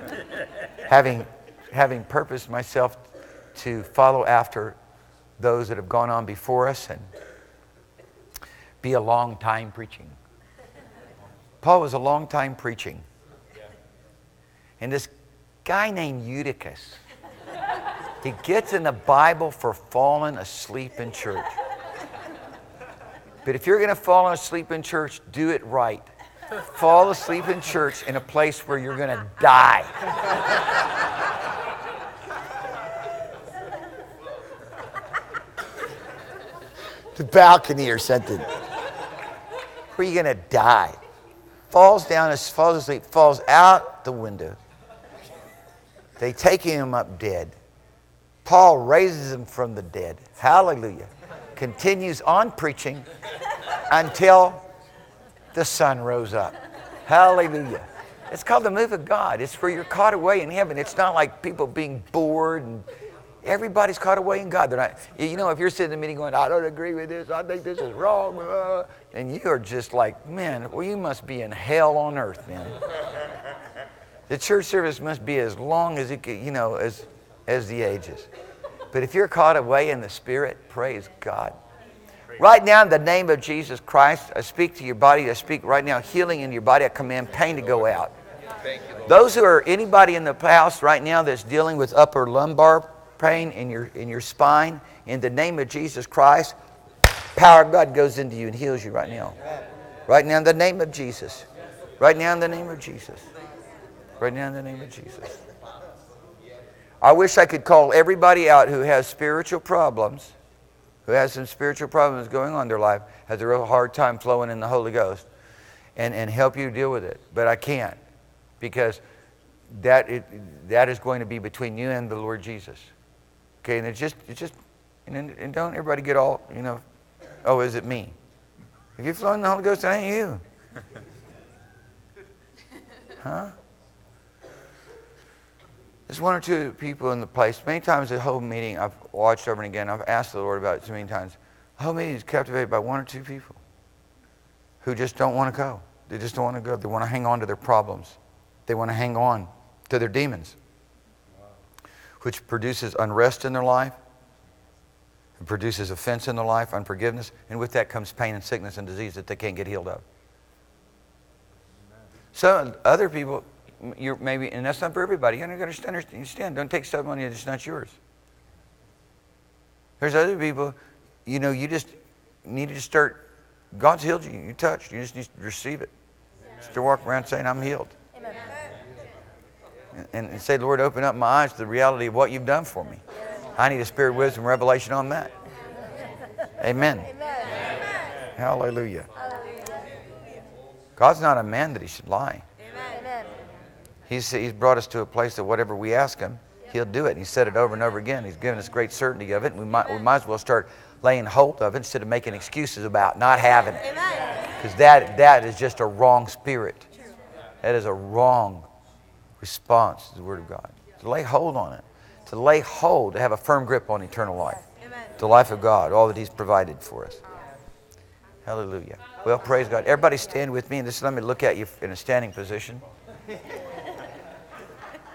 Having purposed myself to follow after those that have gone on before us and be a long time preaching. Paul was a long time preaching. And this guy named Eutychus, he gets in the Bible for falling asleep in church. But if you're going to fall asleep in church, do it right. Fall asleep in church in a place where you're going to die. The balcony or something. Where you're going to die. Falls asleep, falls out the window. They take him up dead. Paul raises him from the dead. Hallelujah. Continues on preaching until the sun rose up. Hallelujah. It's called the move of God. It's where you're caught away in heaven. It's not like people being bored and everybody's caught away in God. They're not, you know, if you're sitting in a meeting going, I don't agree with this, I think this is wrong, and you are just like, man, well, you must be in hell on earth, man. The church service must be as long as it, you know, as the ages. But if you're caught away in the Spirit, praise God. Right now, in the name of Jesus Christ, I speak to your body. I speak right now healing in your body. I command pain to go out. Those who are, anybody in the house right now that's dealing with upper lumbar pain in your spine, in the name of Jesus Christ, power of God goes into you and heals you right now. Right now, in the name of Jesus. Right now, in the name of Jesus. Right now, in the name of Jesus. I wish I could call everybody out who has spiritual problems, who has some spiritual problems going on in their life, has a real hard time flowing in the Holy Ghost, and help you deal with it. But I can't, because that is going to be between you and the Lord Jesus. Okay, and don't everybody get all, you know, oh, is it me? If you're flowing in the Holy Ghost, it ain't you. Huh? There's one or two people in the place. Many times the whole meeting, I've watched over and again, I've asked the Lord about it so many times. The whole meeting is captivated by one or two people who just don't want to go. They just don't want to go. They want to hang on to their problems. They want to hang on to their demons, which produces unrest in their life. It produces offense in their life, unforgiveness, and with that comes pain and sickness and disease that they can't get healed of. So other people, you're maybe, and that's not for everybody. You got to understand. Don't take stuff on you that's not yours. There's other people, you know, you just need to start. God's healed you. You touched. You just need to receive it. Just to walk around saying, "I'm healed," and say, "Lord, open up my eyes to the reality of what you've done for me. I need a spirit of wisdom, revelation on that." Amen. Hallelujah. God's not a man that He should lie. He's brought us to a place that whatever we ask Him, He'll do it. And He said it over and over again. He's given us great certainty of it. And we might as well start laying hold of it instead of making excuses about not having it. Because that is just a wrong spirit. That is a wrong response to the Word of God. To lay hold on it. To lay hold, to have a firm grip on eternal life. The life of God, all that He's provided for us. Hallelujah. Well, praise God. Everybody stand with me and just let me look at you in a standing position.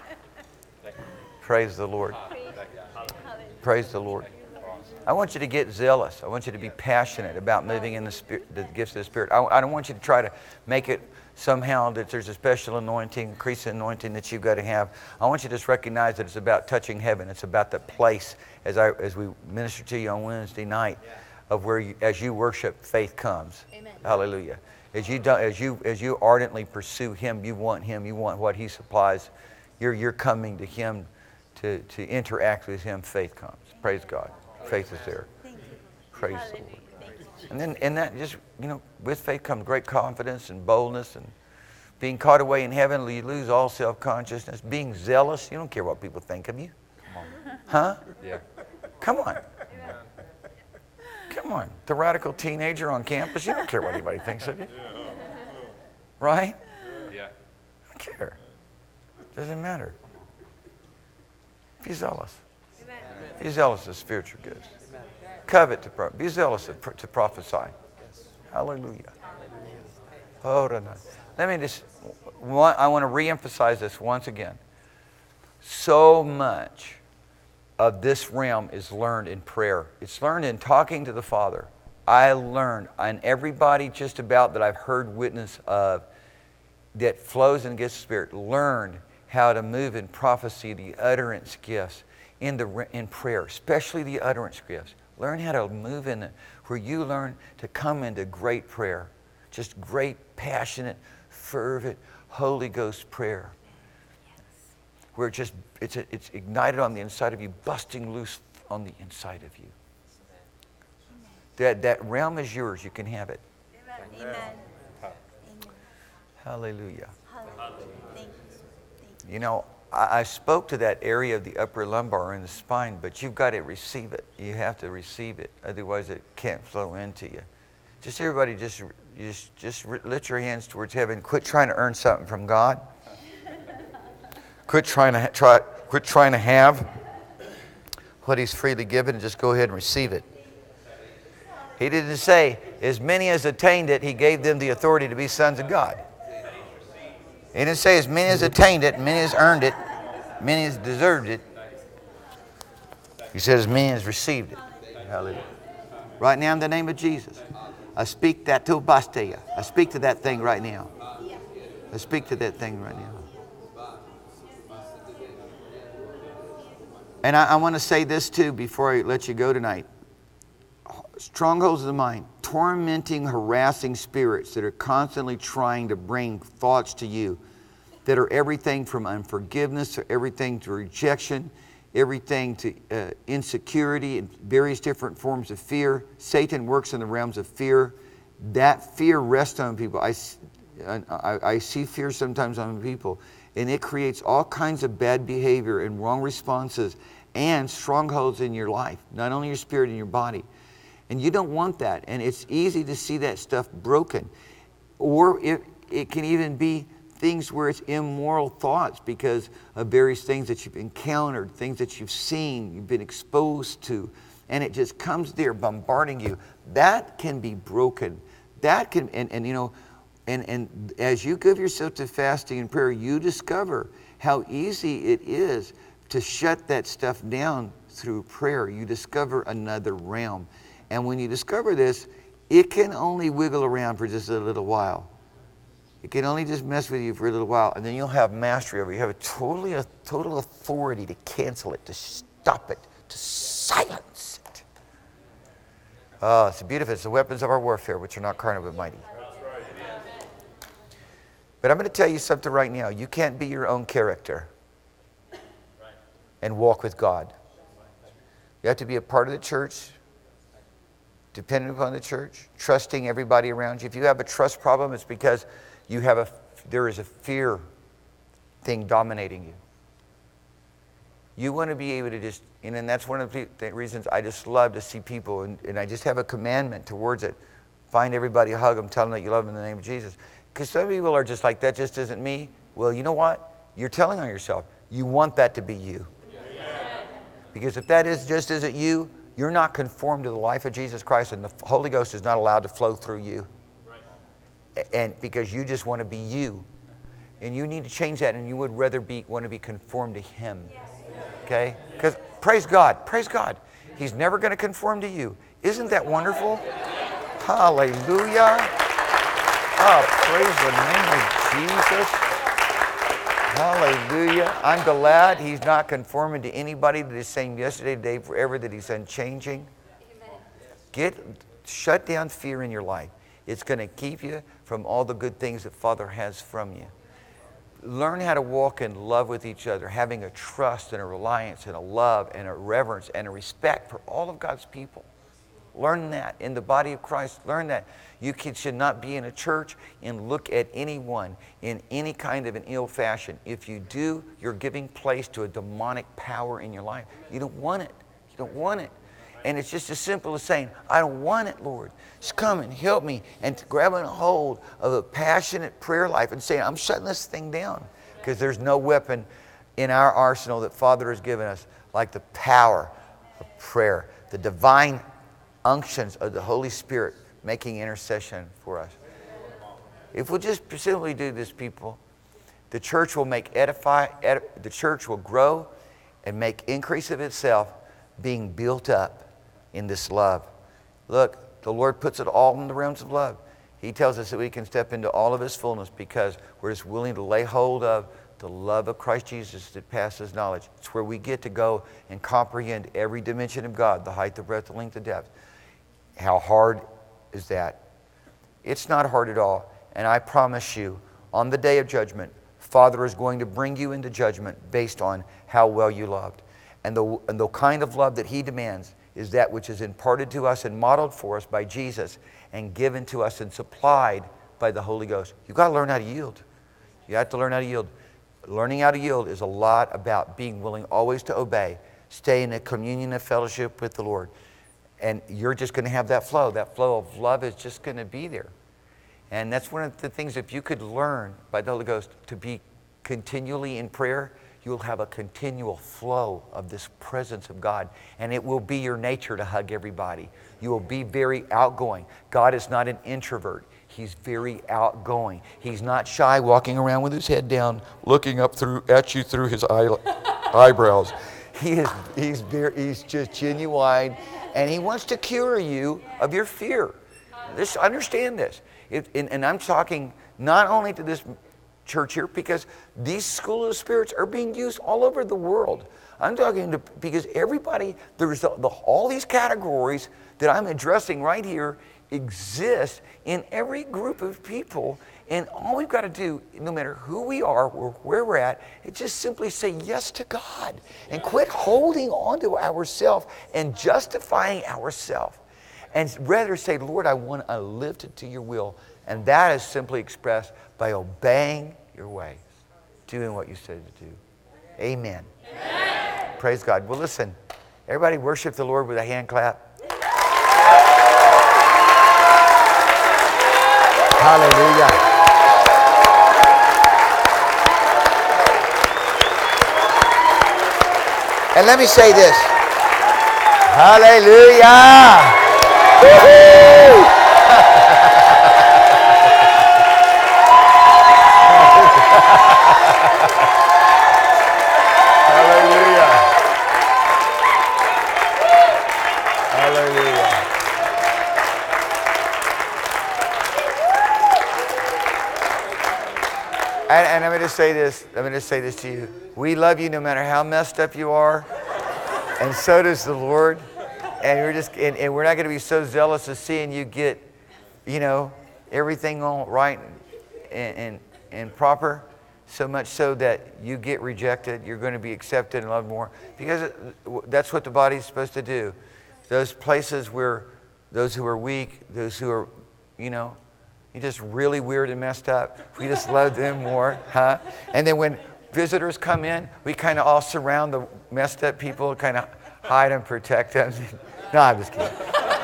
Praise the Lord. Praise the Lord. I want you to get zealous. I want you to be passionate about moving in the Spirit, the gifts of the Spirit. I don't want you to try to make it somehow that there's a special anointing, increased anointing that you've got to have. I want you to just recognize that it's about touching heaven. It's about the place, as we minister to you on Wednesday night, of where you, as you worship, faith comes. Amen. Hallelujah. As you ardently pursue Him, you want what He supplies. You're coming to Him to interact with Him. Faith comes. Praise God. Faith is there. Thank you. Praise the Hallelujah. Lord. Thank you. And that just, with faith comes great confidence and boldness, and being caught away in heaven, you lose all self-consciousness. Being zealous, you don't care what people think of you. Huh? Yeah. Come on. Come on. The radical teenager on campus, you don't care what anybody thinks of you. Right? Yeah. I don't care. Doesn't matter. Be zealous. Be zealous of spiritual goods. Covet to be zealous to prophesy. Hallelujah. Oh, no. Let me just, I want to reemphasize this once again. So much of this realm is learned in prayer. It's learned in talking to the Father. I learned, and everybody just about that I've heard witness of that flows in the gifts of the Spirit, learned how to move in prophecy, the utterance gifts, in prayer, especially the utterance gifts. Learn how to move in it, where you learn to come into great prayer, just great, passionate, fervent, Holy Ghost prayer, where it's ignited on the inside of you, busting loose on the inside of you. That realm is yours. You can have it. Amen. Amen. Hallelujah. Hallelujah. Thank you. You know, I spoke to that area of the upper lumbar and the spine, but you've got to receive it. You have to receive it, otherwise it can't flow into you. Just everybody, just lift your hands towards heaven. Quit trying to earn something from God. Quit trying to have what He's freely given, and just go ahead and receive it. He didn't say, as many as attained it, He gave them the authority to be sons of God. He didn't say as many as attained it, many as earned it, many as deserved it. He said as many as received it. Hallelujah. Right now in the name of Jesus, I speak that to Bastia. I speak to that thing right now. I speak to that thing right now. And I want to say this too before I let you go tonight. Strongholds of the mind, tormenting, harassing spirits that are constantly trying to bring thoughts to you that are everything from unforgiveness to everything to rejection, everything to insecurity and various different forms of fear. Satan works in the realms of fear. That fear rests on people. I see fear sometimes on people, and it creates all kinds of bad behavior and wrong responses and strongholds in your life, not only your spirit and your body. And you don't want that. And it's easy to see that stuff broken. Or it can even be things where it's immoral thoughts because of various things that you've encountered, things that you've seen, you've been exposed to. And it just comes there bombarding you. That can be broken. That can, and as you give yourself to fasting and prayer, you discover how easy it is to shut that stuff down through prayer. You discover another realm. And when you discover this, it can only wiggle around for just a little while. It can only just mess with you for a little while, and then you'll have mastery over it. You have a total authority to cancel it, to stop it, to silence it. Oh, it's beautiful. It's the weapons of our warfare, which are not carnal but mighty. But I'm going to tell you something right now. You can't be your own character and walk with God. You have to be a part of the church, dependent upon the church, trusting everybody around you. If you have a trust problem, it's because there is a fear thing dominating you. You want to be able to just, and that's one of the reasons I just love to see people, and I just have a commandment towards it. Find everybody, hug them, tell them that you love them in the name of Jesus. Because some people are just like, that just isn't me. Well, you know what? You're telling on yourself. You want that to be you. Because if that just isn't you, you're not conformed to the life of Jesus Christ, and the Holy Ghost is not allowed to flow through you. And because you just want to be you. And you need to change that, and you would rather want to be conformed to Him. Okay? Because praise God. Praise God. He's never going to conform to you. Isn't that wonderful? Hallelujah. Oh, praise the name of Jesus. Hallelujah. I'm glad he's not conforming to anybody, that he's same yesterday, today, forever, that he's unchanging. Shut down fear in your life. It's going to keep you from all the good things that Father has from you. Learn how to walk in love with each other, having a trust and a reliance and a love and a reverence and a respect for all of God's people. Learn that in the body of Christ. Learn that you should not be in a church and look at anyone in any kind of an ill fashion. If you do, you're giving place to a demonic power in your life. You don't want it. You don't want it. And it's just as simple as saying, I don't want it, Lord. Just come and help me. And grabbing a hold of a passionate prayer life and saying, I'm shutting this thing down. Because there's no weapon in our arsenal that Father has given us like the power of prayer, the divine unctions of the Holy Spirit making intercession for us. If we'll just simply do this, people, the church will the church will grow and make increase of itself, being built up in this love. Look, the Lord puts it all in the realms of love. He tells us that we can step into all of his fullness because we're just willing to lay hold of the love of Christ Jesus that passes knowledge. It's where we get to go and comprehend every dimension of God, the height, the breadth, the length, the depth. How hard is that? It's not hard at all. And I promise you, on the day of judgment, Father is going to bring you into judgment based on how well you loved. And the kind of love that he demands is that which is imparted to us and modeled for us by Jesus and given to us and supplied by the Holy Ghost. You've got to learn how to yield. You have to learn how to yield. Learning how to yield is a lot about being willing always to obey, stay in a communion of fellowship with the Lord. And you're just going to have that flow. That flow of love is just going to be there. And that's one of the things, if you could learn by the Holy Ghost to be continually in prayer, you'll have a continual flow of this presence of God. And it will be your nature to hug everybody. You will be very outgoing. God is not an introvert. He's very outgoing. He's not shy, walking around with his head down, looking up at you through his eyebrows. He's just genuine, and he wants to cure you of your fear. Understand this. And I'm talking not only to this church here, because these schools of spirits are being used all over the world. I'm talking because everybody, there's all these categories that I'm addressing right here exist in every group of people. And all we've got to do, no matter who we are or where we're at, is just simply say yes to God and quit holding on to ourselves and justifying ourselves. And rather say, Lord, I want to live to your will. And that is simply expressed by obeying your ways, doing what you said to do. Amen. Amen. Praise God. Well, listen, everybody worship the Lord with a hand clap. Hallelujah. And let me say this. Hallelujah. Woo-hoo. Hallelujah. Hallelujah. And I'm going to say this. I'm going to say this to you. We love you no matter how messed up you are, and so does the Lord. And we're not going to be so zealous of seeing you get, everything all right and proper, so much so that you get rejected. You're going to be accepted and loved more, because that's what the body's supposed to do. Those places where those who are weak, those who are, you're just really weird and messed up, we just love them more, huh? And then when visitors come in, we kind of all surround the messed up people, kind of hide and protect them. No, I'm just kidding.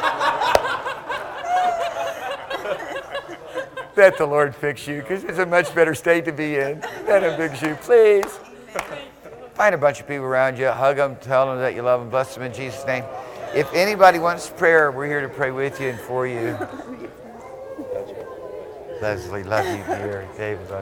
Let the Lord fix you, because it's a much better state to be in. Let him fix you, please. Find a bunch of people around you, hug them, tell them that you love them, bless them in Jesus' name. If anybody wants prayer, we're here to pray with you and for you. Leslie, love you, dear. David, love you.